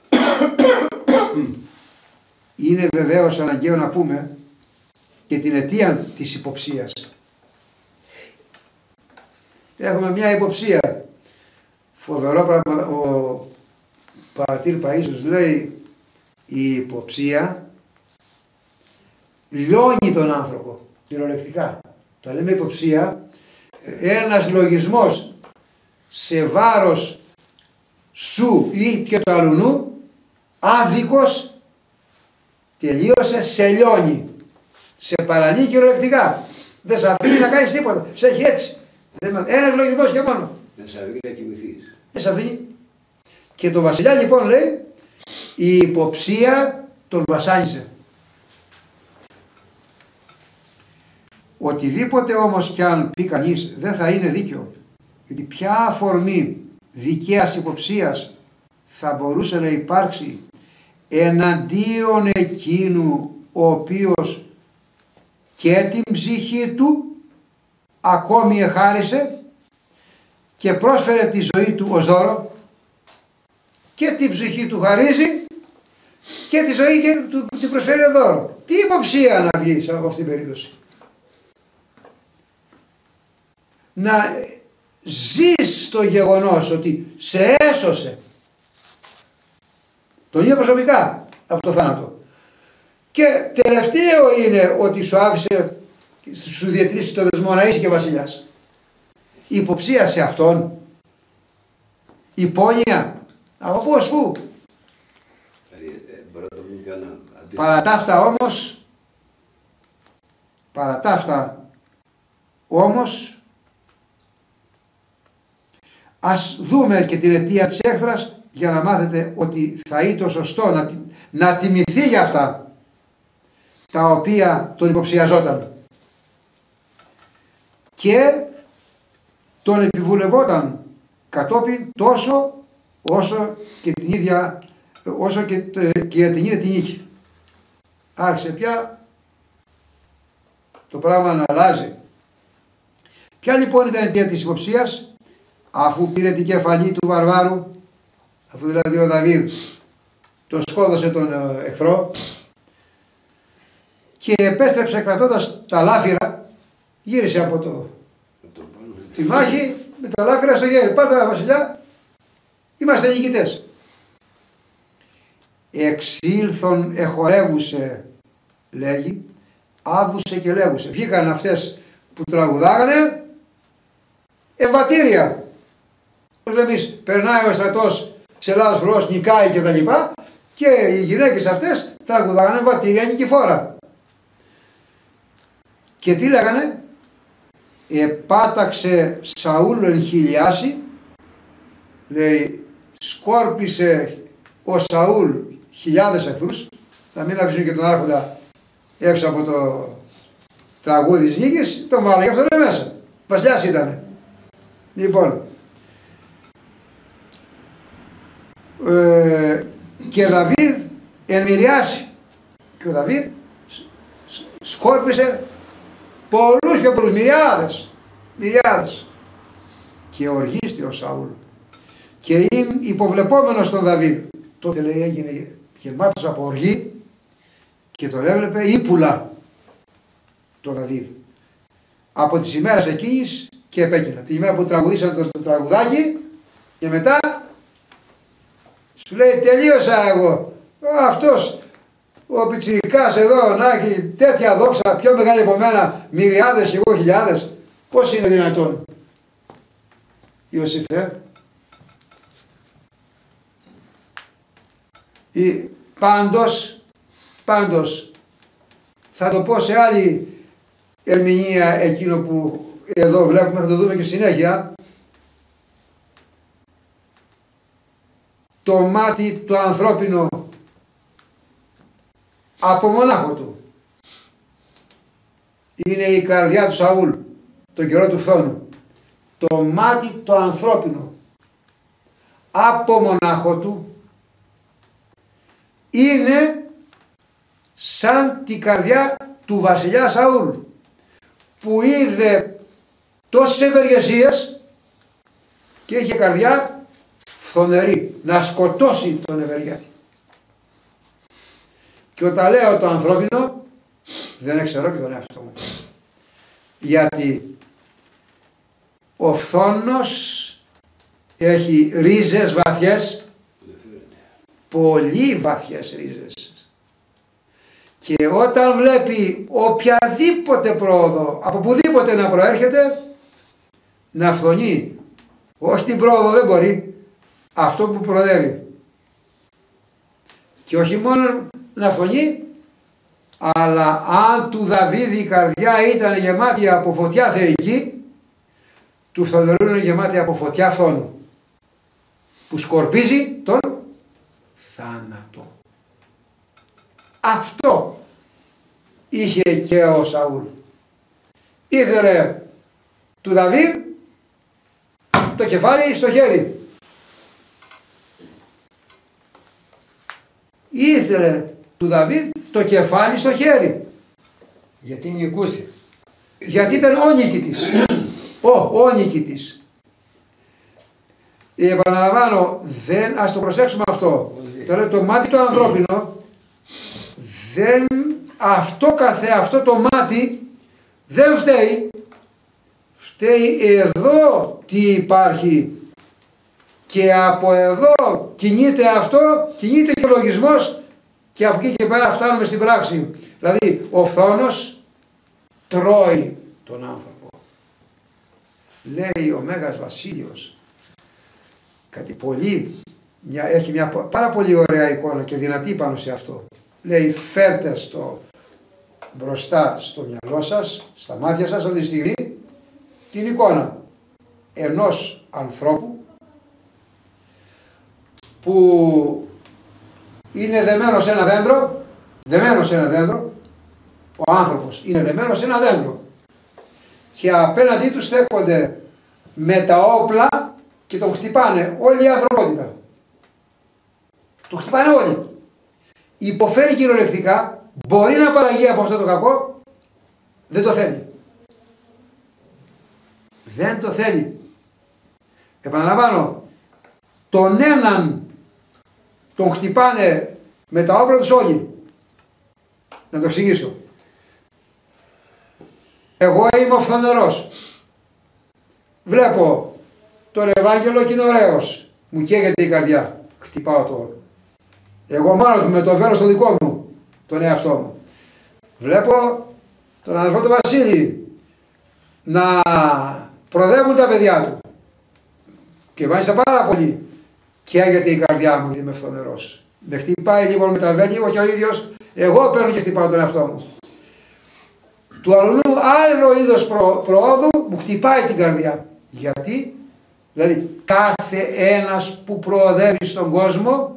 Είναι βεβαίως αναγκαίο να πούμε και την αιτία της υποψίας. Έχουμε μια υποψία. Φοβερό πράγμα. Ο πατήρ Παΐσιος λέει η υποψία λιώνει τον άνθρωπο κυριολεκτικά. Τα λέμε υποψία, ένας λογισμός σε βάρος σου ή και του αλουνού άδικος τελείωσε, σε λιώνει, σε παραλύει κυριολεκτικά, δεν σε αφήνει να κάνεις τίποτα, σε έχει έτσι, ένας λογισμός και μόνο, δεν σε αφήνει να κοιμηθείς, δεν σε αφήνει. Και το βασιλιά λοιπόν λέει η υποψία τον βασάνιζε. Οτιδήποτε όμως κι αν πει κανείς δεν θα είναι δίκαιο, γιατί ποια αφορμή δικαίας υποψίας θα μπορούσε να υπάρξει εναντίον εκείνου ο οποίος και την ψυχή του ακόμη εχάρισε και πρόσφερε τη ζωή του ως δώρο, και την ψυχή του χαρίζει και τη ζωή και του την προσφέρει ως δώρο. Τι υποψία να βγει από αυτήν την περίπτωση? Να ζεις το γεγονός ότι σε έσωσε τον ίδιο προσωπικά από το θάνατο, και τελευταίο είναι ότι σου άφησε, σου διατηρήσει το δεσμό να είσαι και βασιλιάς. Η υποψία σε αυτόν, η πόνοια από πού ως πού? Παρά τα αυτά όμως, παρά τα αυτά όμως, ας δούμε και την αιτία της έχθρας για να μάθετε ότι θα ήταν σωστό να, να τιμηθεί για αυτά τα οποία τον υποψιαζόταν και τον επιβουλευόταν κατόπιν τόσο όσο και την ίδια, όσο και, και για την ίδια την νίκη. Άρχισε πια το πράγμα να αλλάζει. Ποια λοιπόν ήταν η αιτία της υποψίας? Αφού πήρε την κεφαλή του βαρβάρου, αφού δηλαδή ο Δαβίδ τον σκόδωσε τον εχθρό και επέστρεψε κρατώντας τα λάφυρα, γύρισε από το, τη μάχη με τα λάφυρα στο γέρι. Πάρτε βασιλιά, είμαστε νικητές. Εξήλθον εχορεύουσε, λέγει, άδουσε και λέγουσε. Βγήκαν αυτές που τραγουδάγανε εμβατήρια. Όπως εμείς περνάει ο στρατός σε λάθος φρουρός, νικάει και τα λοιπά, και οι γυναίκες αυτές τραγουδάγανε εμβατήρια νικηφόρα. Και τι λέγανε? Επάταξε Σαούλ εν χιλιάσει, λέει, σκόρπισε ο Σαούλ χιλιάδες εχθρούς, να μην αφήσουν και τον άρχοντα έξω από το τραγούδι της νίκης, τον βάλανε, γι' αυτό είναι μέσα. Βασιλιάς ήτανε. Λοιπόν, ε, και Δαβίδ ενμυριάσει, και ο Δαβίδ σκόρπισε πολλούς και πολλούς, μυριάδες, μυριάδες, και οργίστη ο Σαούλ και είναι υποβλεπόμενος τον Δαβίδ. Τότε λέει έγινε γεμάτος από οργή και τον έβλεπε ύπουλα το Δαβίδ. από τις ημέρες εκείνης και επέκεινα. Την ημέρα που τραγουδήσαν το, το τραγουδάκι και μετά σου λέει τελείωσα εγώ. Αυτός ο πιτσιρικάς εδώ να έχει τέτοια δόξα, πιο μεγάλη από μένα, μυριάδες και εγώ χιλιάδες. Πώς είναι δυνατόν? Ιωσήφε. Ή, πάντως, πάντως, θα το πω σε άλλη ερμηνεία εκείνο που εδώ βλέπουμε, θα το δούμε και συνέχεια. Το μάτι το ανθρώπινο από μονάχο του είναι η καρδιά του Σαούλ το καιρό του φθόνου. Το μάτι το ανθρώπινο από μονάχο του είναι σαν την καρδιά του βασιλιά Σαούλ που είδε τόσες ευεργεσίες και είχε καρδιά φθονερή να σκοτώσει τον ευεργέτη. Και όταν λέω το ανθρώπινο δεν εξαιρώ και τον εαυτό μου, γιατί ο φθόνος έχει ρίζες βαθιές, πολύ βαθιές ρίζες, και όταν βλέπει οποιαδήποτε πρόοδο από πουδήποτε να προέρχεται να φθονεί. Όχι την πρόοδο δεν μπορεί, αυτό που προοδεύει. Και όχι μόνο να φθονεί, αλλά αν του Δαβίδ η καρδιά ήταν γεμάτη από φωτιά θεϊκή, του φθονερού είναι γεμάτη από φωτιά φθόνου που σκορπίζει τον θάνατο. Αυτό είχε και ο Σαούλ. Ήθελε του Δαβίδ το κεφάλι στο χέρι. Ήθελε του Δαβίδ το κεφάλι στο χέρι. Γιατί νικούσε. Γιατί ήταν ο νικητής. Ο, ο νικητής. Επαναλαμβάνω, δεν, ας το προσέξουμε αυτό. Το, το μάτι το ανθρώπινο δεν, αυτό καθε αυτό το μάτι δεν φταίει. Φταίει εδώ τι υπάρχει. Και από εδώ κινείται αυτό, κινείται και ο λογισμός, και από εκεί και πέρα φτάνουμε στην πράξη. Δηλαδή ο φθόνος τρώει τον άνθρωπο. Λέει ο Μέγας Βασίλειος κάτι πολύ, μια, έχει μια πάρα πολύ ωραία εικόνα και δυνατή πάνω σε αυτό. Λέει φέρτε στο μπροστά στο μυαλό σας, στα μάτια σας αυτή τη στιγμή, την εικόνα ενός ανθρώπου που είναι δεμένο σε ένα δέντρο, δεμένο σε ένα δέντρο, ο άνθρωπος είναι δεμένο σε ένα δέντρο και απέναντί του στέκονται με τα όπλα και τον χτυπάνε όλη η ανθρωπότητα. Τον χτυπάνε όλοι. Υποφέρει κυριολεκτικά, μπορεί να παραγεί από αυτό το κακό, δεν το θέλει. Δεν το θέλει. Επαναλαμβάνω, τον έναν τον χτυπάνε με τα όπλα τους όλοι. Να το εξηγήσω. Εγώ είμαι ο φθονερός. Βλέπω τον Ευάγγελο και είναι ωραίος. Μου καίγεται η καρδιά. Χτυπάω το. Εγώ μόνος μου με το βέλος το δικό μου, τον εαυτό μου. Βλέπω τον αδερφό του Βασίλη να προδεύουν τα παιδιά του. Και μάλιστα πάρα πολύ. Καίγεται η καρδιά μου γιατί είμαι φθονερός. Με χτυπάει λοιπόν με τα βέλη, όχι ο ίδιος. Εγώ παίρνω και χτυπάω τον εαυτό μου. Του αλλού άλλο είδος προ, προόδου μου χτυπάει την καρδιά. Γιατί, δηλαδή κάθε ένας που προοδεύει στον κόσμο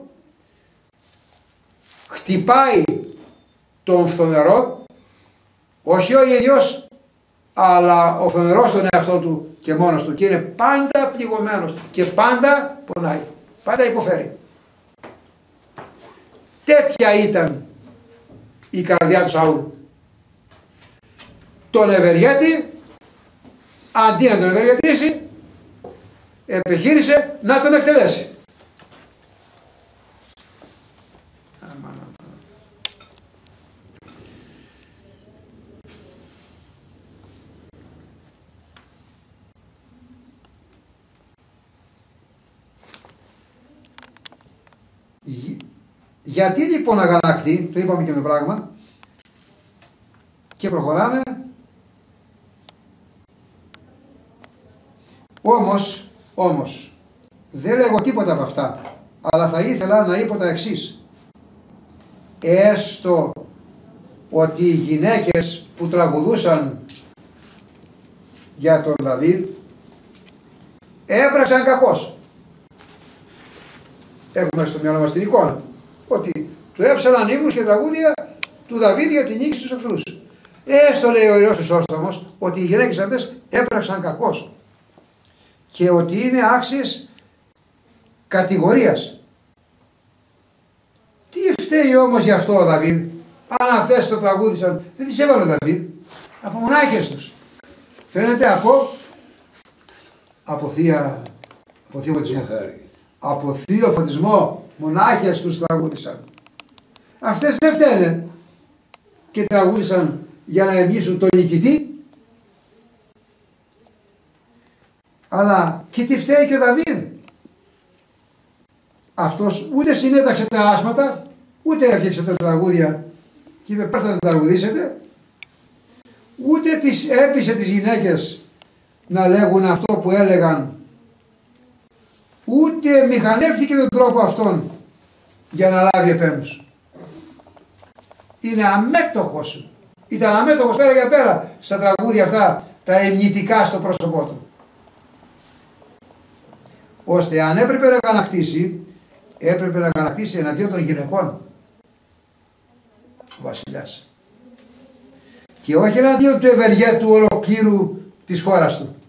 χτυπάει τον φθονερό, όχι ο ίδιος, αλλά ο φθονερός τον εαυτό του και μόνος του, και είναι πάντα πληγωμένος και πάντα πονάει, πάντα υποφέρει. Τέτοια ήταν η καρδιά του Σαούλ. Τον ευεργέτη, αντί να τον ευεργετήσει, επιχείρησε να τον εκτελέσει. Γιατί λοιπόν αγανακτεί, το είπαμε και το πράγμα, και προχωράμε. Όμως, όμως, δεν λέγω τίποτα από αυτά, αλλά θα ήθελα να είπω τα εξής. Έστω ότι οι γυναίκες που τραγουδούσαν για τον Δαβίδ έπραξαν κακώς. Έχουμε στο μυαλό μας την εικόνα ότι του έψαλαν ύμνους και τραγούδια του Δαβίδ για την νίκη στους εχθρούς. Έστω, λέει ο Ιερός Χρυσόστομος, ότι οι γυναίκες αυτές έπραξαν κακώς και ότι είναι άξιες κατηγορίας. Τι φταίει όμως γι' αυτό ο Δαβίδ? Αν αυτές το τραγούδισαν, δεν τις έβαλε ο Δαβίδ, από μονάχες τους. Φαίνεται από από θεία από θείο φωτισμό. Από θείο φωτισμό, μονάχες τους τραγούδισαν. Αυτές δεν φταίνε και τραγούδισαν για να ευγήσουν τον νικητή. Αλλά και τι φταίει και ο Δαβίδ? Αυτός ούτε συνέταξε τα άσματα, ούτε έφτιαξε τα τραγούδια και είπε πάρτε να τραγουδήσετε, ούτε τις έπεισε τις γυναίκες να λέγουν αυτό που έλεγαν, ούτε μηχανεύτηκε τον τρόπο αυτόν για να λάβει επέμβαση. Είναι αμέτωχος. Ήταν αμέτωχος πέρα για πέρα στα τραγούδια αυτά, τα εμνητικά στο πρόσωπό του. Ώστε αν έπρεπε να αγανακτήσει, έπρεπε να αγανακτήσει εναντίον των γυναικών ο βασιλιάς. Και όχι εναντίον του ευεργέτου ολοκλήρου της χώρας του,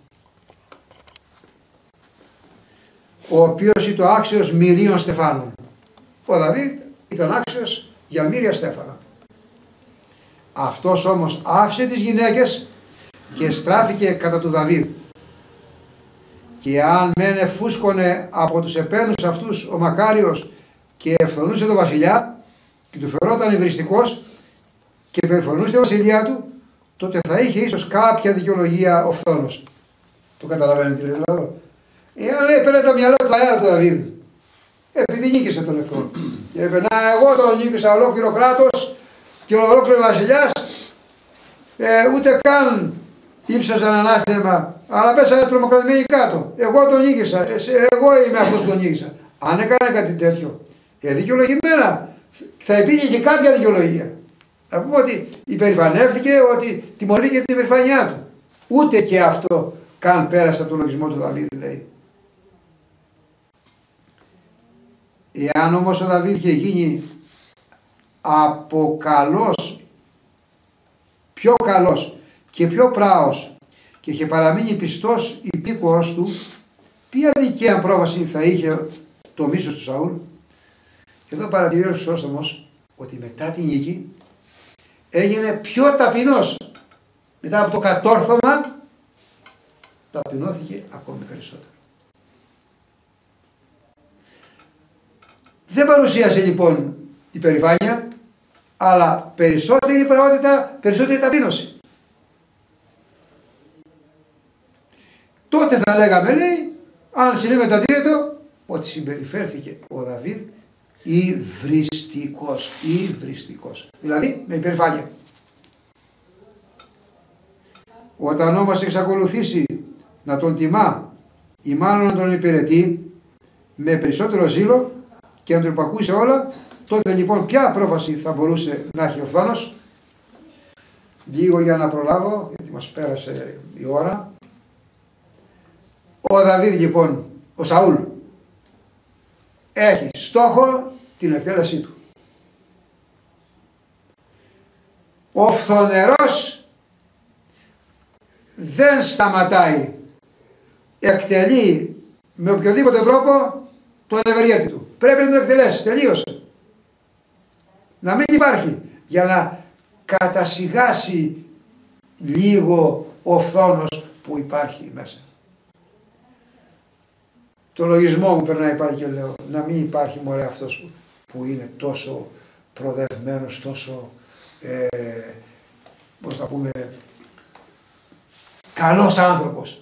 ο οποίος ήταν άξιος μυρίων στεφάνων. Ο Δαβίδ ήταν άξιος για μύρια στέφανα. Αυτός όμως άφησε τις γυναίκες και στράφηκε κατά του Δαβίδ. Και αν μένε φούσκωνε από τους επένους αυτούς ο Μακάριος και ευθονούσε τον βασιλιά και του φερόταν υβριστικός και περιφρονούσε τη βασιλεία του, τότε θα είχε ίσως κάποια δικαιολογία ο φθόνος. Το καταλαβαίνετε τι λέει εδώ? Εάν λέει παίρνε το μυαλό του αέρα του Δαβίδ, επειδή νίκησε τον εχθρό. Και είπε να εγώ τον νίκησα ολόκληρο κράτος και ολόκληρο βασιλιάς, ε, ούτε καν ύψωσαν ανάστημα, αλλά πέσανε τρομοκρατημένοι κάτω. Εγώ τον νίκησα, εγώ είμαι αυτός που τον νίκησα. Αν έκανε κάτι τέτοιο, ε, δικαιολογημένα θα υπήρχε και κάποια δικαιολογία. Να πούμε ότι υπερηφανεύτηκε, ότι τιμωρήθηκε την υπερηφανιά του. Ούτε και αυτό καν πέρασε από τον λογισμό του Δαβίδ, λέει. Εάν όμως ο Δαβίδ είχε γίνει από καλός, πιο καλός και πιο πράος και είχε παραμείνει πιστός υπήκοος του, ποια δικαία πρόβαση θα είχε το μίσος του Σαούλ? Εδώ παρατηρεί ο Χρυσόστομος ότι μετά τη νίκη έγινε πιο ταπεινός. Μετά από το κατόρθωμα ταπεινώθηκε ακόμη περισσότερο. Δεν παρουσίασε λοιπόν υπερηφάνεια, αλλά περισσότερη πραγματικότητα, περισσότερη ταπείνωση. Τότε θα λέγαμε, λέει, αν συνέβη το αντίθετο, ότι συμπεριφέρθηκε ο Δαβίδ υβριστικός, υβριστικός, δηλαδή με υπερηφάνεια. Όταν όμως εξακολουθήσει να τον τιμά ή μάλλον να τον υπηρετεί με περισσότερο ζήλο και να τον υπακούει σε όλα, τότε λοιπόν ποια πρόφαση θα μπορούσε να έχει ο φθόνος? Λίγο για να προλάβω, γιατί μας πέρασε η ώρα. Ο Δαβίδ λοιπόν, ο Σαούλ, έχει στόχο την εκτέλεσή του. Ο φθονερός δεν σταματάει, εκτελεί με οποιοδήποτε τρόπο τον ευεργέτη του. Πρέπει να τον εκτελέσει, τελείωσε. Να μην υπάρχει, για να κατασιγάσει λίγο ο φθόνος που υπάρχει μέσα. Το λογισμό μου περνάει πάλι και λέω, να μην υπάρχει μωρέ αυτός που, που είναι τόσο προδευμένος, τόσο, ε, πώς θα πούμε, καλός άνθρωπος.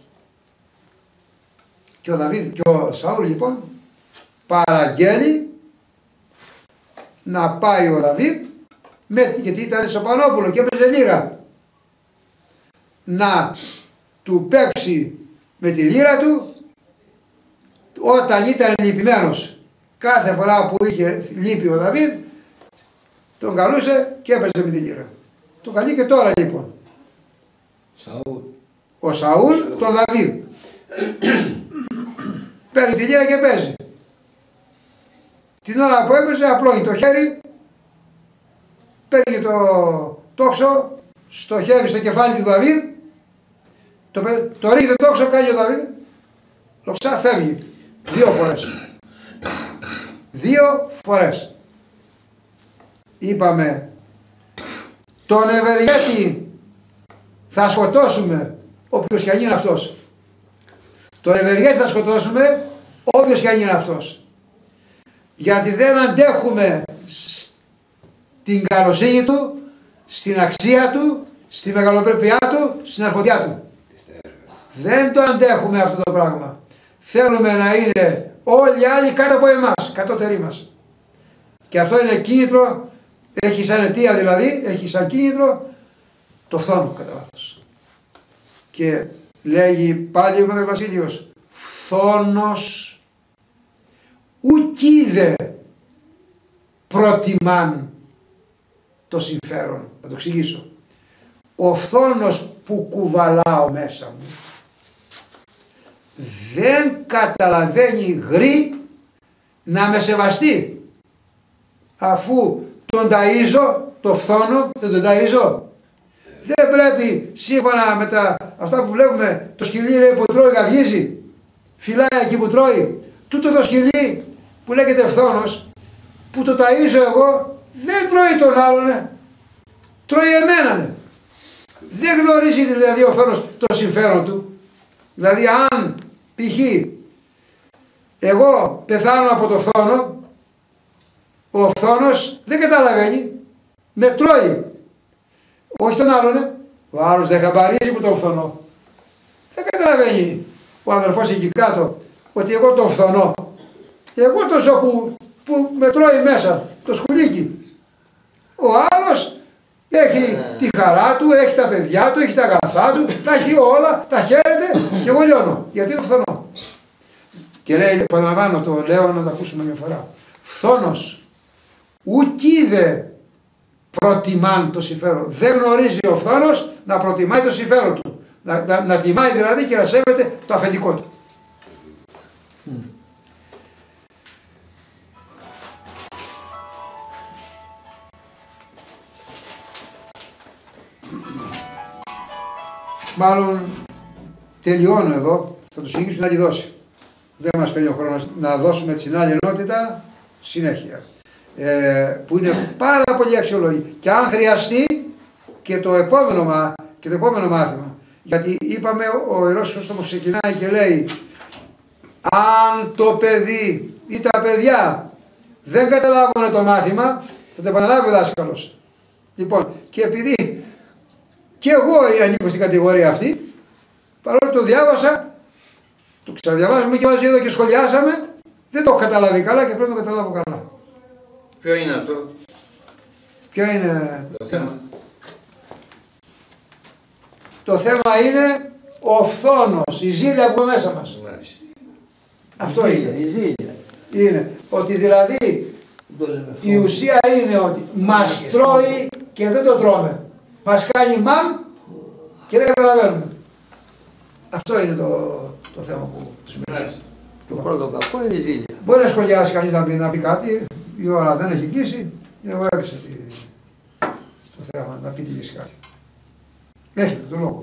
Και ο Δαβίδ και ο Σαούλ λοιπόν παραγγέλει να πάει ο Δαβίδ, με, γιατί ήταν Σοπανόπουλο και έπαιζε λίγα, να του παίξει με τη λύρα του όταν ήταν λυπημένος. Κάθε φορά που είχε λύπη ο Δαβίδ, τον καλούσε και έπαιζε με τη λύρα. Το καλεί και τώρα λοιπόν. Σαούλ. Ο Σαούλ τον Δαβίδ. Παίρνει τη λύρα και παίζει. Την ώρα που έπαιζε απλώνει το χέρι, παίρνει το τόξο, στοχεύει στο κεφάλι του Δαβίδ, το, το ρίχνει το τόξο, κάνει ο Δαβίδ, λοξά φεύγει. Δύο φορές. Δύο φορές. Είπαμε, τον ευεργέτη θα σκοτώσουμε όποιος και αν είναι αυτός. Τον ευεργέτη θα σκοτώσουμε όποιος και αν είναι αυτός. Γιατί δεν αντέχουμε στην καλοσύνη του, στην αξία του, στη μεγαλοπρέπειά του, στην αρχοντιά του. Δεν το αντέχουμε αυτό το πράγμα. Θέλουμε να είναι όλοι οι άλλοι κάτω από εμάς, κατώτεροι μας. Και αυτό είναι κίνητρο, έχει σαν αιτία δηλαδή, έχει σαν κίνητρο το φθόνο κατά λάθος. Και λέγει πάλι ο Μέγας Βασίλειος, φθόνος ουκίδε προτιμάν το συμφέρον. Θα το εξηγήσω. Ο φθόνος που κουβαλάω μέσα μου δεν καταλαβαίνει γρή να με σεβαστεί, αφού τον ταΐζω, το φθόνο δεν τον ταΐζω. Δεν πρέπει σύμφωνα με τα, αυτά που βλέπουμε, το σκυλί λέει, που τρώει γαβγίζει, φυλάει εκεί που τρώει. Τούτο το σκυλί που λέγεται φθόνος, που το ταΐζω εγώ, δεν τρώει τον άλλον, τρώει εμένα. Δεν γνωρίζει δηλαδή ο φθόνος το συμφέρον του. Δηλαδή αν π.χ. εγώ πεθάνω από το φθόνο, ο φθόνος δεν καταλαβαίνει, με τρώει. Όχι τον άλλον, ο άλλος δεν χαμπαρίζει που τον φθονώ. Δεν καταλαβαίνει ο αδερφός εκεί κάτω ότι εγώ τον φθονώ. Εγώ το ζω που, που με τρώει μέσα, το σκουλίκι. Ο άλλος έχει τη χαρά του, έχει τα παιδιά του, έχει τα αγαθά του, τα έχει όλα, τα χαίρεται και εγώ λιώνω. Γιατί το φθονώ. Και λέει, παραλαμβάνω, το λέω να το ακούσουμε μια φορά. Φθόνος, ουκίδε προτιμάν το συμφέρον. Δεν γνωρίζει ο φθόνος να προτιμάει το συμφέρον του. Να, να, να τιμάει δηλαδή και να σέβεται το αφεντικό του. Mm. Μάλλον τελειώνω εδώ, θα το συνεχίσουμε την άλλη δόση. Δεν μας παίρνει ο χρόνος να δώσουμε την άλλη ενότητα συνέχεια. Ε, που είναι πάρα πολύ αξιολόγη. Και αν χρειαστεί και το επόμενο, και το επόμενο μάθημα. Γιατί είπαμε ο Ιερός Χρήστος ξεκινάει και λέει, αν το παιδί ή τα παιδιά δεν καταλάβουν το μάθημα, θα το επαναλάβει ο δάσκαλος. Λοιπόν, και επειδή και εγώ ανήκω στην κατηγορία αυτή, παρόλο που το διάβασα, το ξαναδιαβάσαμε και μαζί εδώ και σχολιάσαμε, δεν το έχω καταλάβει καλά και πρέπει να το καταλάβω καλά. Ποιο είναι αυτό? Ποιο είναι το θέμα? Το θέμα είναι ο φθόνος, η ζήλια που είναι μέσα μας. Μάλιστα. Αυτό η είναι. ζήλια, η ζήλια. Είναι ότι δηλαδή η ουσία είναι ότι μας τρώει και δεν το τρώμε. Μας κάνει μαμ και δεν καταλαβαίνουμε. Αυτό είναι το, το θέμα που σημαίνει. Το πρώτο κακό είναι η ζήλια. Μπορεί να σχολιάσει κανείς να πει, να πει κάτι, η ώρα δεν έχει κλείσει, εγώ έπεισα το θέμα, να πει τη λύση κάτι. Έχετε τον λόγο.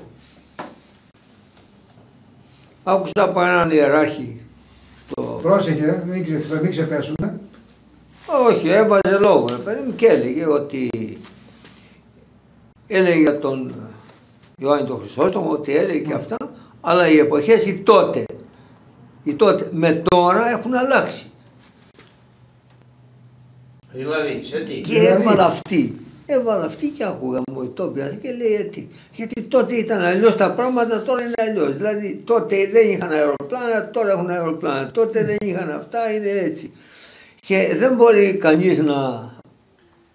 Άκουσα από έναν ιεράρχη. Στο... Πρόσεχε, μην, ξε, μην ξεπέσουμε. Όχι, έβαζε λόγο, παιδί μου, και έλεγε ότι έλεγε για τον Ιωάννη τον Χρυσόστομο, ότι έλεγε και αυτά, αλλά οι εποχές οι τότε, οι τότε με τώρα έχουν αλλάξει. Δηλαδή, σε τι? Και δηλαδή... έβαλα αυτή, έβαλα αυτή και άκουγα μου το πιάσε και λέει γιατί. Γιατί τότε ήταν αλλιώς τα πράγματα, τώρα είναι αλλιώς. Δηλαδή τότε δεν είχαν αεροπλάνα, τώρα έχουν αεροπλάνα. Τότε δεν είχαν αυτά, είναι έτσι. Και δεν μπορεί κανείς να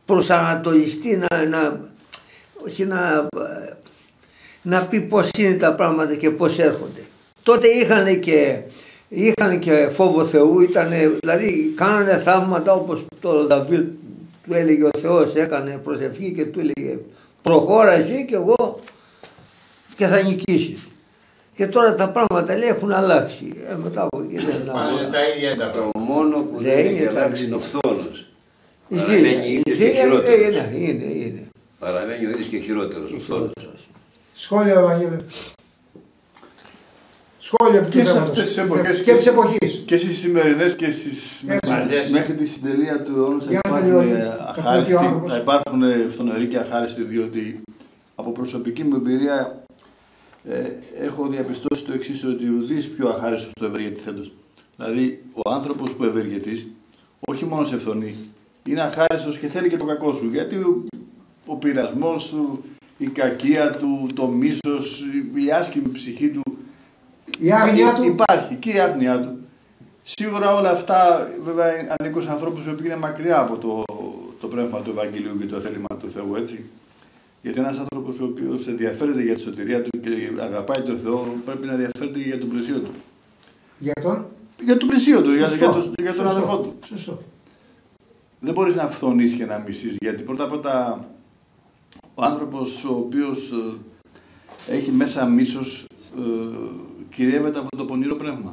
προσανατολιστεί, να, να, όχι να, να πει πώς είναι τα πράγματα και πώς έρχονται. Τότε είχαν και, είχαν και φόβο Θεού, ήτανε, δηλαδή κάνανε θαύματα όπως το Δαβίδ του έλεγε ο Θεός, έκανε προσευχή και του έλεγε προχώρα εσύ και εγώ και θα νικήσεις. Και τώρα τα πράγματα λέει έχουν αλλάξει. Ε, μετά από εκεί δεν πάνε τα ίδια τα πράγματα. Το μόνο που δεν έχει αλλάξει είναι ο φθόνος. Παραμένει ίδιος και χειρότερος. Είναι, είναι. Παραμένει ο ίδιος και χειρότερος ο φθόνος. Σχόλια, Ευαγγέλιο. Σχόλια και σε αυτές τις εποχές και, και, εποχής. Και στις σημερινές και στις Παλιές. Μέχρι τη συντελεία του αιώνα θα υπάρχουν αχάριστοι, θα υπάρχουν φθονεροί και αχάριστοι, διότι από προσωπική μου εμπειρία ε, έχω διαπιστώσει το εξής, ότι ουδής πιο αχάριστος στο ευεργετηθέντος. Δηλαδή ο άνθρωπος που ευεργετείς όχι μόνο σε φθονεί, είναι αχάριστος και θέλει και το κακό σου, γιατί ο, ο πειρασμός σου, η κακία του, το μίσος, η άσχημη ψυχή του, η άγνοια του. Υπάρχει και η άγνοια του. Σίγουρα όλα αυτά βέβαια ανήκουν σε ανθρώπους που είναι μακριά από το, το πνεύμα του Ευαγγελίου και το θέλημα του Θεού, έτσι. Γιατί ένας άνθρωπος ο οποίος ενδιαφέρεται για τη σωτηρία του και αγαπάει τον Θεό πρέπει να ενδιαφέρεται για τον πλησίο του. Για τον, για τον πλησίο του, για, για, το, για τον αδερφό του. Σωστό. Δεν μπορείς να φθονείς και να μισείς, γιατί πρώτα-πρώτα ο άνθρωπος ο οποίος ε, έχει μέσα μίσος ε, κυριεύεται από το πονηρό πνεύμα.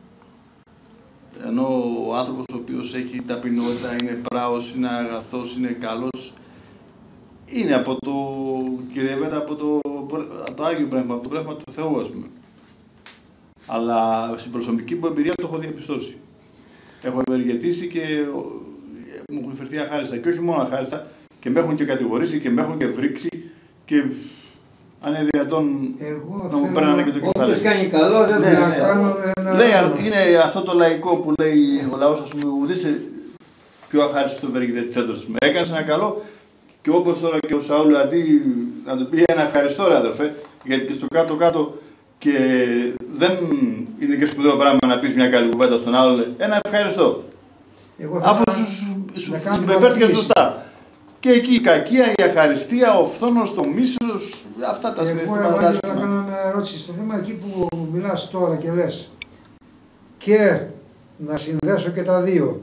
Ενώ ο άνθρωπος ο οποίος έχει ταπεινότητα, είναι πράος, είναι αγαθός, είναι καλός, είναι από το, κυριεύεται από το, από το Άγιο Πνεύμα, από το Πνεύμα του Θεού, ας πούμε. Αλλά στην προσωπική μου εμπειρία το έχω διαπιστώσει. Έχω ευεργετήσει και μου έχουν φερθεί αχάριστα. Και όχι μόνο αχάριστα, και με έχουν και κατηγορήσει και με έχουν και βρίξει και αν είναι δυνατόν εγώ να μου παίρνανε και το κεφάλι. Όποιος κάνει καλό δεν ναι, πρέπει ναι, να κάνω ένα... Λέει, είναι αυτό το λαϊκό που λέει ο λαός, ας πούμε, ουδής πιο αχάριστο το ευεργετηθέντος. Με έκανες ένα καλό και όπως τώρα και ο Σαούλου αντί να του πει ένα ευχαριστώ ρε αδερφέ, γιατί και στο κάτω-κάτω και δεν είναι και σπουδαίο πράγμα να πεις μια καλή κουβέντα στον άλλο, ένα ευχαριστώ. Αφού σου συμπεριφέρθηκες σωστά. Και εκεί η κακία, η αχαριστία, ο φθόνος, το μίσος, αυτά τα συναισθήματα. Εγώ άσχημα. Να κάνω μια ερώτηση στο θέμα εκεί που μιλάς τώρα και λες. Και να συνδέσω και τα δύο.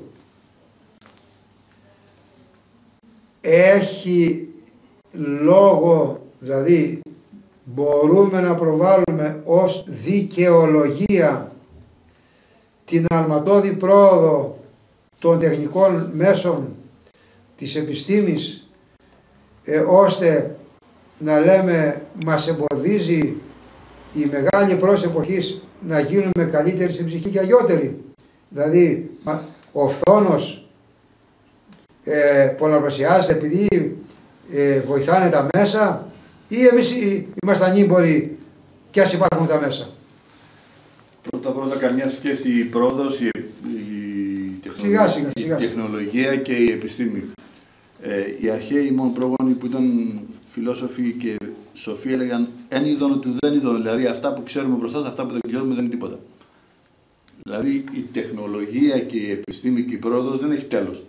Έχει λόγο, δηλαδή μπορούμε να προβάλλουμε ως δικαιολογία την αλματώδη πρόοδο των τεχνικών μέσων της επιστήμης, ε, ώστε να λέμε μας εμποδίζει η μεγάλη προς εποχής να γίνουμε καλύτεροι στην ψυχή και αγιότεροι. Δηλαδή ο φθόνος ε, πολλαπλασιάζεται επειδή ε, βοηθάνε τα μέσα, ή εμείς είμαστε ανήμποροι και ας υπάρχουν τα μέσα. Πρώτα πρώτα καμιά σχέση η πρόοδος, η, η, τεχνολογία, σιγά, σιγά, σιγά. η τεχνολογία και η επιστήμη. Ε, οι αρχαίοι οι μόνο πρόγονοι που ήταν φιλόσοφοι και σοφοί έλεγαν εν είδον του δεν είδον, δηλαδή αυτά που ξέρουμε μπροστά, αυτά που δεν ξέρουμε δεν είναι τίποτα. Δηλαδή η τεχνολογία και η επιστήμη και η πρόοδος δεν έχει τέλος.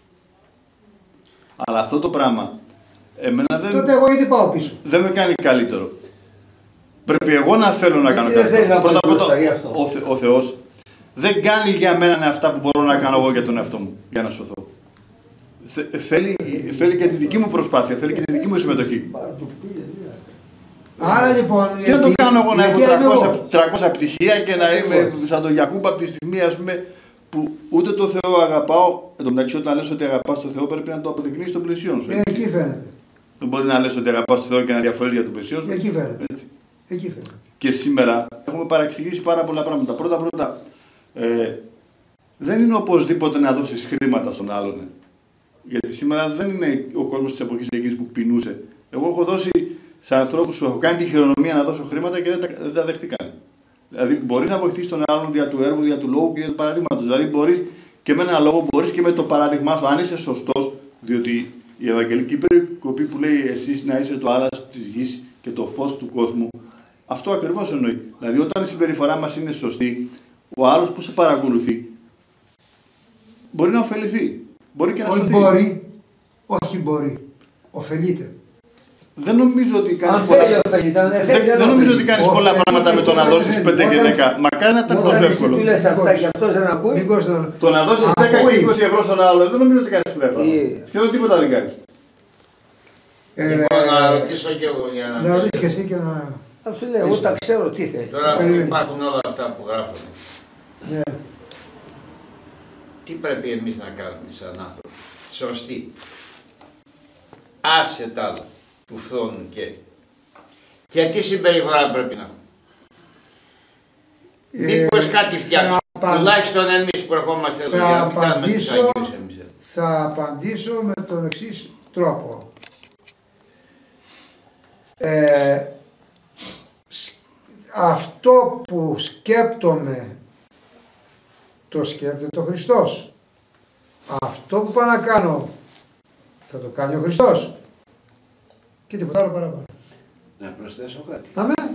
Αλλά αυτό το πράγμα εμένα δεν, τότε εγώ ήδη πάω πίσω. Δεν με κάνει καλύτερο. Πρέπει εγώ να θέλω να κάνω καλύτερο. Πρώτα απ' όλα ο, Θε, ο Θεός δεν κάνει για μένα αυτά που μπορώ να κάνω εγώ για τον εαυτό μου, για να σωθώ. Θε, θέλει, θέλει και τη δική μου προσπάθεια, θέλει και τη δική μου συμμετοχή. Άρα λοιπόν... Τι να το κάνω εγώ να έχω τριακόσια πτυχία και να είμαι σαν τον Γιακούμπ από τη στιγμή, ας πούμε, που ούτε το Θεό αγαπάω. Εν τω μεταξύ, όταν λες ότι αγαπάς τον Θεό, πρέπει να το αποδεικνύεις στον πλησίον σου. Ε, εκεί φαίνεται. Δεν μπορεί να λες ότι αγαπάς τον Θεό και να διαφορείς για τον πλησίον σου. Εκεί φαίνεται. Έτσι. Εκεί φαίνεται. Και σήμερα έχουμε παραξηγήσει πάρα πολλά πράγματα. Πρώτα-πρώτα, ε, δεν είναι οπωσδήποτε να δώσεις χρήματα στον άλλον. Ε. Γιατί σήμερα δεν είναι ο κόσμος της εποχής εκείνης που πεινούσε. Εγώ έχω δώσει σε ανθρώπους που έχω κάνει τη χειρονομία να δώσω χρήματα και δεν τα, δεν τα δεχτήκαν. Δηλαδή, μπορείς να βοηθήσεις τον άλλον δια του έργου, δια του λόγου και δια του παραδείγματος. Δηλαδή, μπορείς και με έναν λόγο, μπορείς και με το παράδειγμά σου, αν είσαι σωστός, διότι η Ευαγγελική περικοπή που λέει εσείς να είσαι το άλας της γης και το φως του κόσμου, αυτό ακριβώς εννοεί. Δηλαδή, όταν η συμπεριφορά μας είναι σωστή, ο άλλος που σε παρακολουθεί μπορεί να ωφεληθεί. Μπορεί και να όχι σωθεί. μπορεί, Όχι μπορεί. Ωφελείται. Δεν νομίζω ότι κάνεις Αν πολλά, θέλει ωφελείται, αν δεν θέλει δεν, δεν δεν νομίζω ότι ωφελείται. κάνεις πολλά Ωφελείται πράγματα με το να και δώσεις δεν πέντε και όταν- δέκα. Μακάρι να ήταν Όταν τόσο εσύ εύκολο. του λες αυτά και αυτός δεν ακούει. Μήπως τον... Το να δώσεις δέκα και είκοσι ευρώ στον άλλο δεν νομίζω ότι κάνεις σπουδαία πράγματα. Ε. Σχεδόν τίποτα δεν κάνεις. Ε, Λοιπόν, να ρωτήσω κι εγώ για να. να ρωτήσεις και εσύ και να... Αυτό λέει, εγώ τα ξέρω τι θέλει. Τώρα Περιμένει. υπάρχουν όλα αυτά που γράφονται. Ναι. Τι πρέπει εμείς να κάνουμε σαν άνθρωποι. Σωστοί. Άσε τα άλλα που φθώνουν και. Και τι συμπεριφορά πρέπει να έχουμε. Ε, Μήπως κάτι φτιάξουμε. απαν- Τουλάχιστον εμείς που ερχόμαστε εδώ θα για να μην κάνουμε τους απαντήσω- Αγίους εμείς. Θα απαντήσω με τον εξής τρόπο. Ε, σ- αυτό που σκέπτομαι το σκέπτεται ο Χριστός. Αυτό που πάω να κάνω θα το κάνει ο Χριστός. Και τίποτα άλλο παραπάνω. Να προσθέσω κάτι. Αμέ.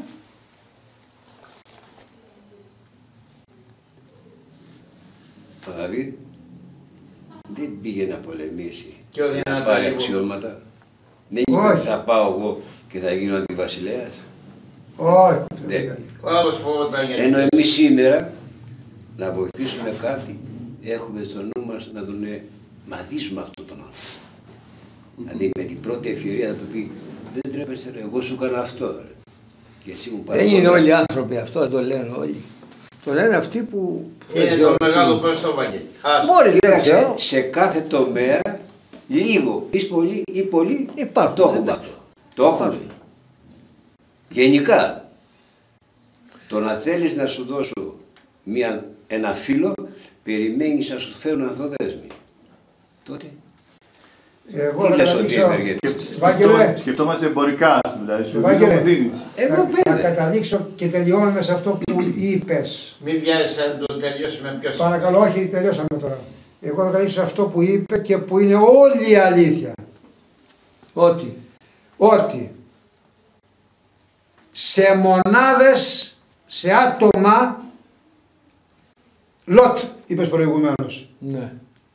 Το Δαβίδ δεν πήγε να πολεμήσει. Και ο να δυνατά πάρει λίγο. αξιώματα. Δεν είπε Όχι. ότι θα πάω εγώ και θα γίνω αντιβασιλέας. Όχι. Ναι. Ο άλλος φοβόταν γιατί. Ενώ εμείς σήμερα να βοηθήσουμε κάτι έχουμε στο νου μας να τον ε, μαδίσουμε αυτόν τον άνθρωπο. Δηλαδή με την πρώτη ευκαιρία να του πει δεν τρέπεσαι ρε, εγώ σου έκανα αυτό ρε. Και εσύ μου πάρε Δεν είναι πολλά». όλοι οι άνθρωποι αυτό, δεν το λένε όλοι. Το λένε αυτοί που. δεν Είναι ξέρω το τι. μεγάλο προς το Βαγγέλη. Ας. Μπορεί, δεν Κοίταξε, ξέρω. σε κάθε τομέα λίγο ή πολύ ή πολύ Υπάρχουν, το έχουμε δεν αυτό. Το έχουμε. Γενικά, το να θέλεις να σου δώσω μια, ένα φύλλο, περιμένεις να σου φέρουν ανθοδέσμοι. Τότε, Εγώ τι θα λες τα ότι δείξω. έφερε. Βάγγελε, Σκεφτόμαστε εμπορικά, δηλαδή σου Βάγγελε. δίνω που δίνεις. Εγώ θα, θα βέβαια. καταλήξω και τελειώνουμε σε αυτό που είπες. Μην βιάζεσαι να το τελειώσουμε πιο σύντομα. Παρακαλώ, όχι, τελειώσαμε τώρα. Εγώ θα καταλήξω σε αυτό που είπε και που είναι όλη η αλήθεια. Ότι. Ότι σε μονάδες, σε άτομα, Λότ, είπες προηγουμένως, Ναι.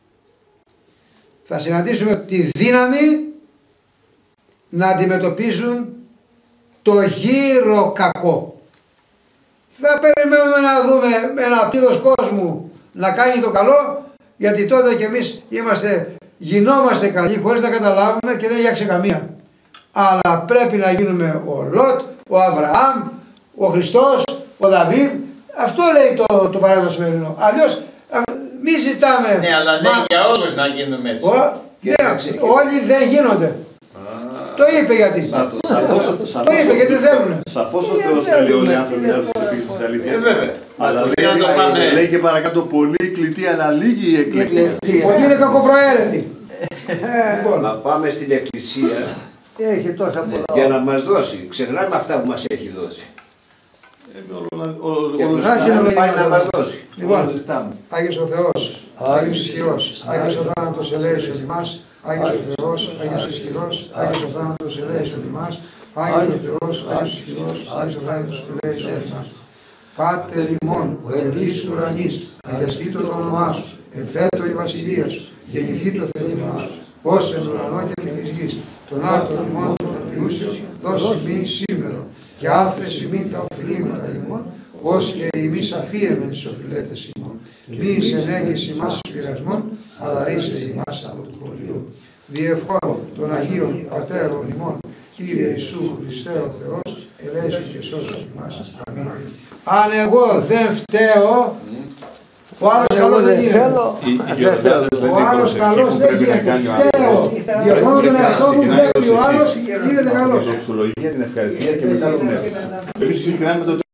θα συναντήσουμε τη δύναμη να αντιμετωπίζουν το γύρο κακό. Θα περιμένουμε να δούμε ένα πλήθος κόσμου να κάνει το καλό, γιατί τότε κι εμείς είμαστε, γινόμαστε καλοί χωρίς να καταλάβουμε και δεν έχει καμία. Αλλά πρέπει να γίνουμε ο Λότ, ο Αβραάμ, ο Χριστός, ο Δαβίδ. Αυτό λέει το, το παράδειγμα σημερινό. Αλλιώς μη ζητάμε. Ναι, αλλά λέει Μα- για όλους να γίνουμε έτσι. Ο, ναι, όλοι δεν γίνονται. Το είπε γιατί. Σαφώς- σαφώς- Το σαφώς- είπε γιατί θέλουν. Σαφώς ο Δεν Θεός θέλουμε, θέλει όλοι οι τι άνθρωποι να είναι έρθουν τώρα, στην πίστη της Ε, αλήθειας. βέβαια. Αλλά Μα το λέει, τι να το πάμε. λέει και παρακάτω πολύ κλητή αλλά λίγη η εκλεκτή. Πολλοί είναι κακοπροαίρετοι. Λοιπόν, Να πάμε στην εκκλησία Έχει τόσα πολλά. για να μας δώσει. Ξεχνάμε αυτά που μας έχει δώσει. Ε, όλο- όλο- Και όλο- να να συνολογικά. πάει να μας δώσει. λοιπόν, ζητάμε. Άγιος ο Θεός, Άγιος ισχυρός, Άγιος ο θάνατος ελέησον ημάς, Άγιος ο Θεός, Άγιος ισχυρός, Άγιος ο θάνατος ελέησον ημάς, Άγιος ο Θεός, Άγιος ισχυρός, Άγιος ο θάνατος ελέησον ημάς. Πάτερ ημών, ο ελθείς ουρανής, αγιαστήτω το όνομά σου, ενθέτω η βασιλεία σου, γεννηθεί το θέλημά σου, ως εν ουρανό και επί της γης, τον άρτον ημών των πλούσιων, δώσει μην σήμερα, και άρθες ημίν τα οφειλήματα ημών, ως και ημείς αφίεμεν τις οφειλέτες ημών. Μη εις ενέγγιση ημάς πειρασμών, αλλά ρίσε ημάς από του πολιού. Διευχών των Αγίων Πατέρων ημών, Κύριε Ιησού Χριστέ ο Θεός, ελέησον και σώσον ημάς. Αμήν. Αν εγώ δεν φταίω, ο άλλος Εγώ καλός δεν δεν γίνεται. θέλω. Οι δεν γιορτάδες θέλω. δηλαδή Ο άλλος προσευχή καλός που δεν πρέπει να γίνεται. κάνει ο Φταίω. άνθρωπος. Διορθώνω τον Πρέπει να εαυτό μου, ξεκινάει βλέπει ως ο άλλος, εξής. γίνεται Από καλός. την δοξολογία, την ευχαριστία και μετά τον έρωτα. Εμείς ξεκινάμε με το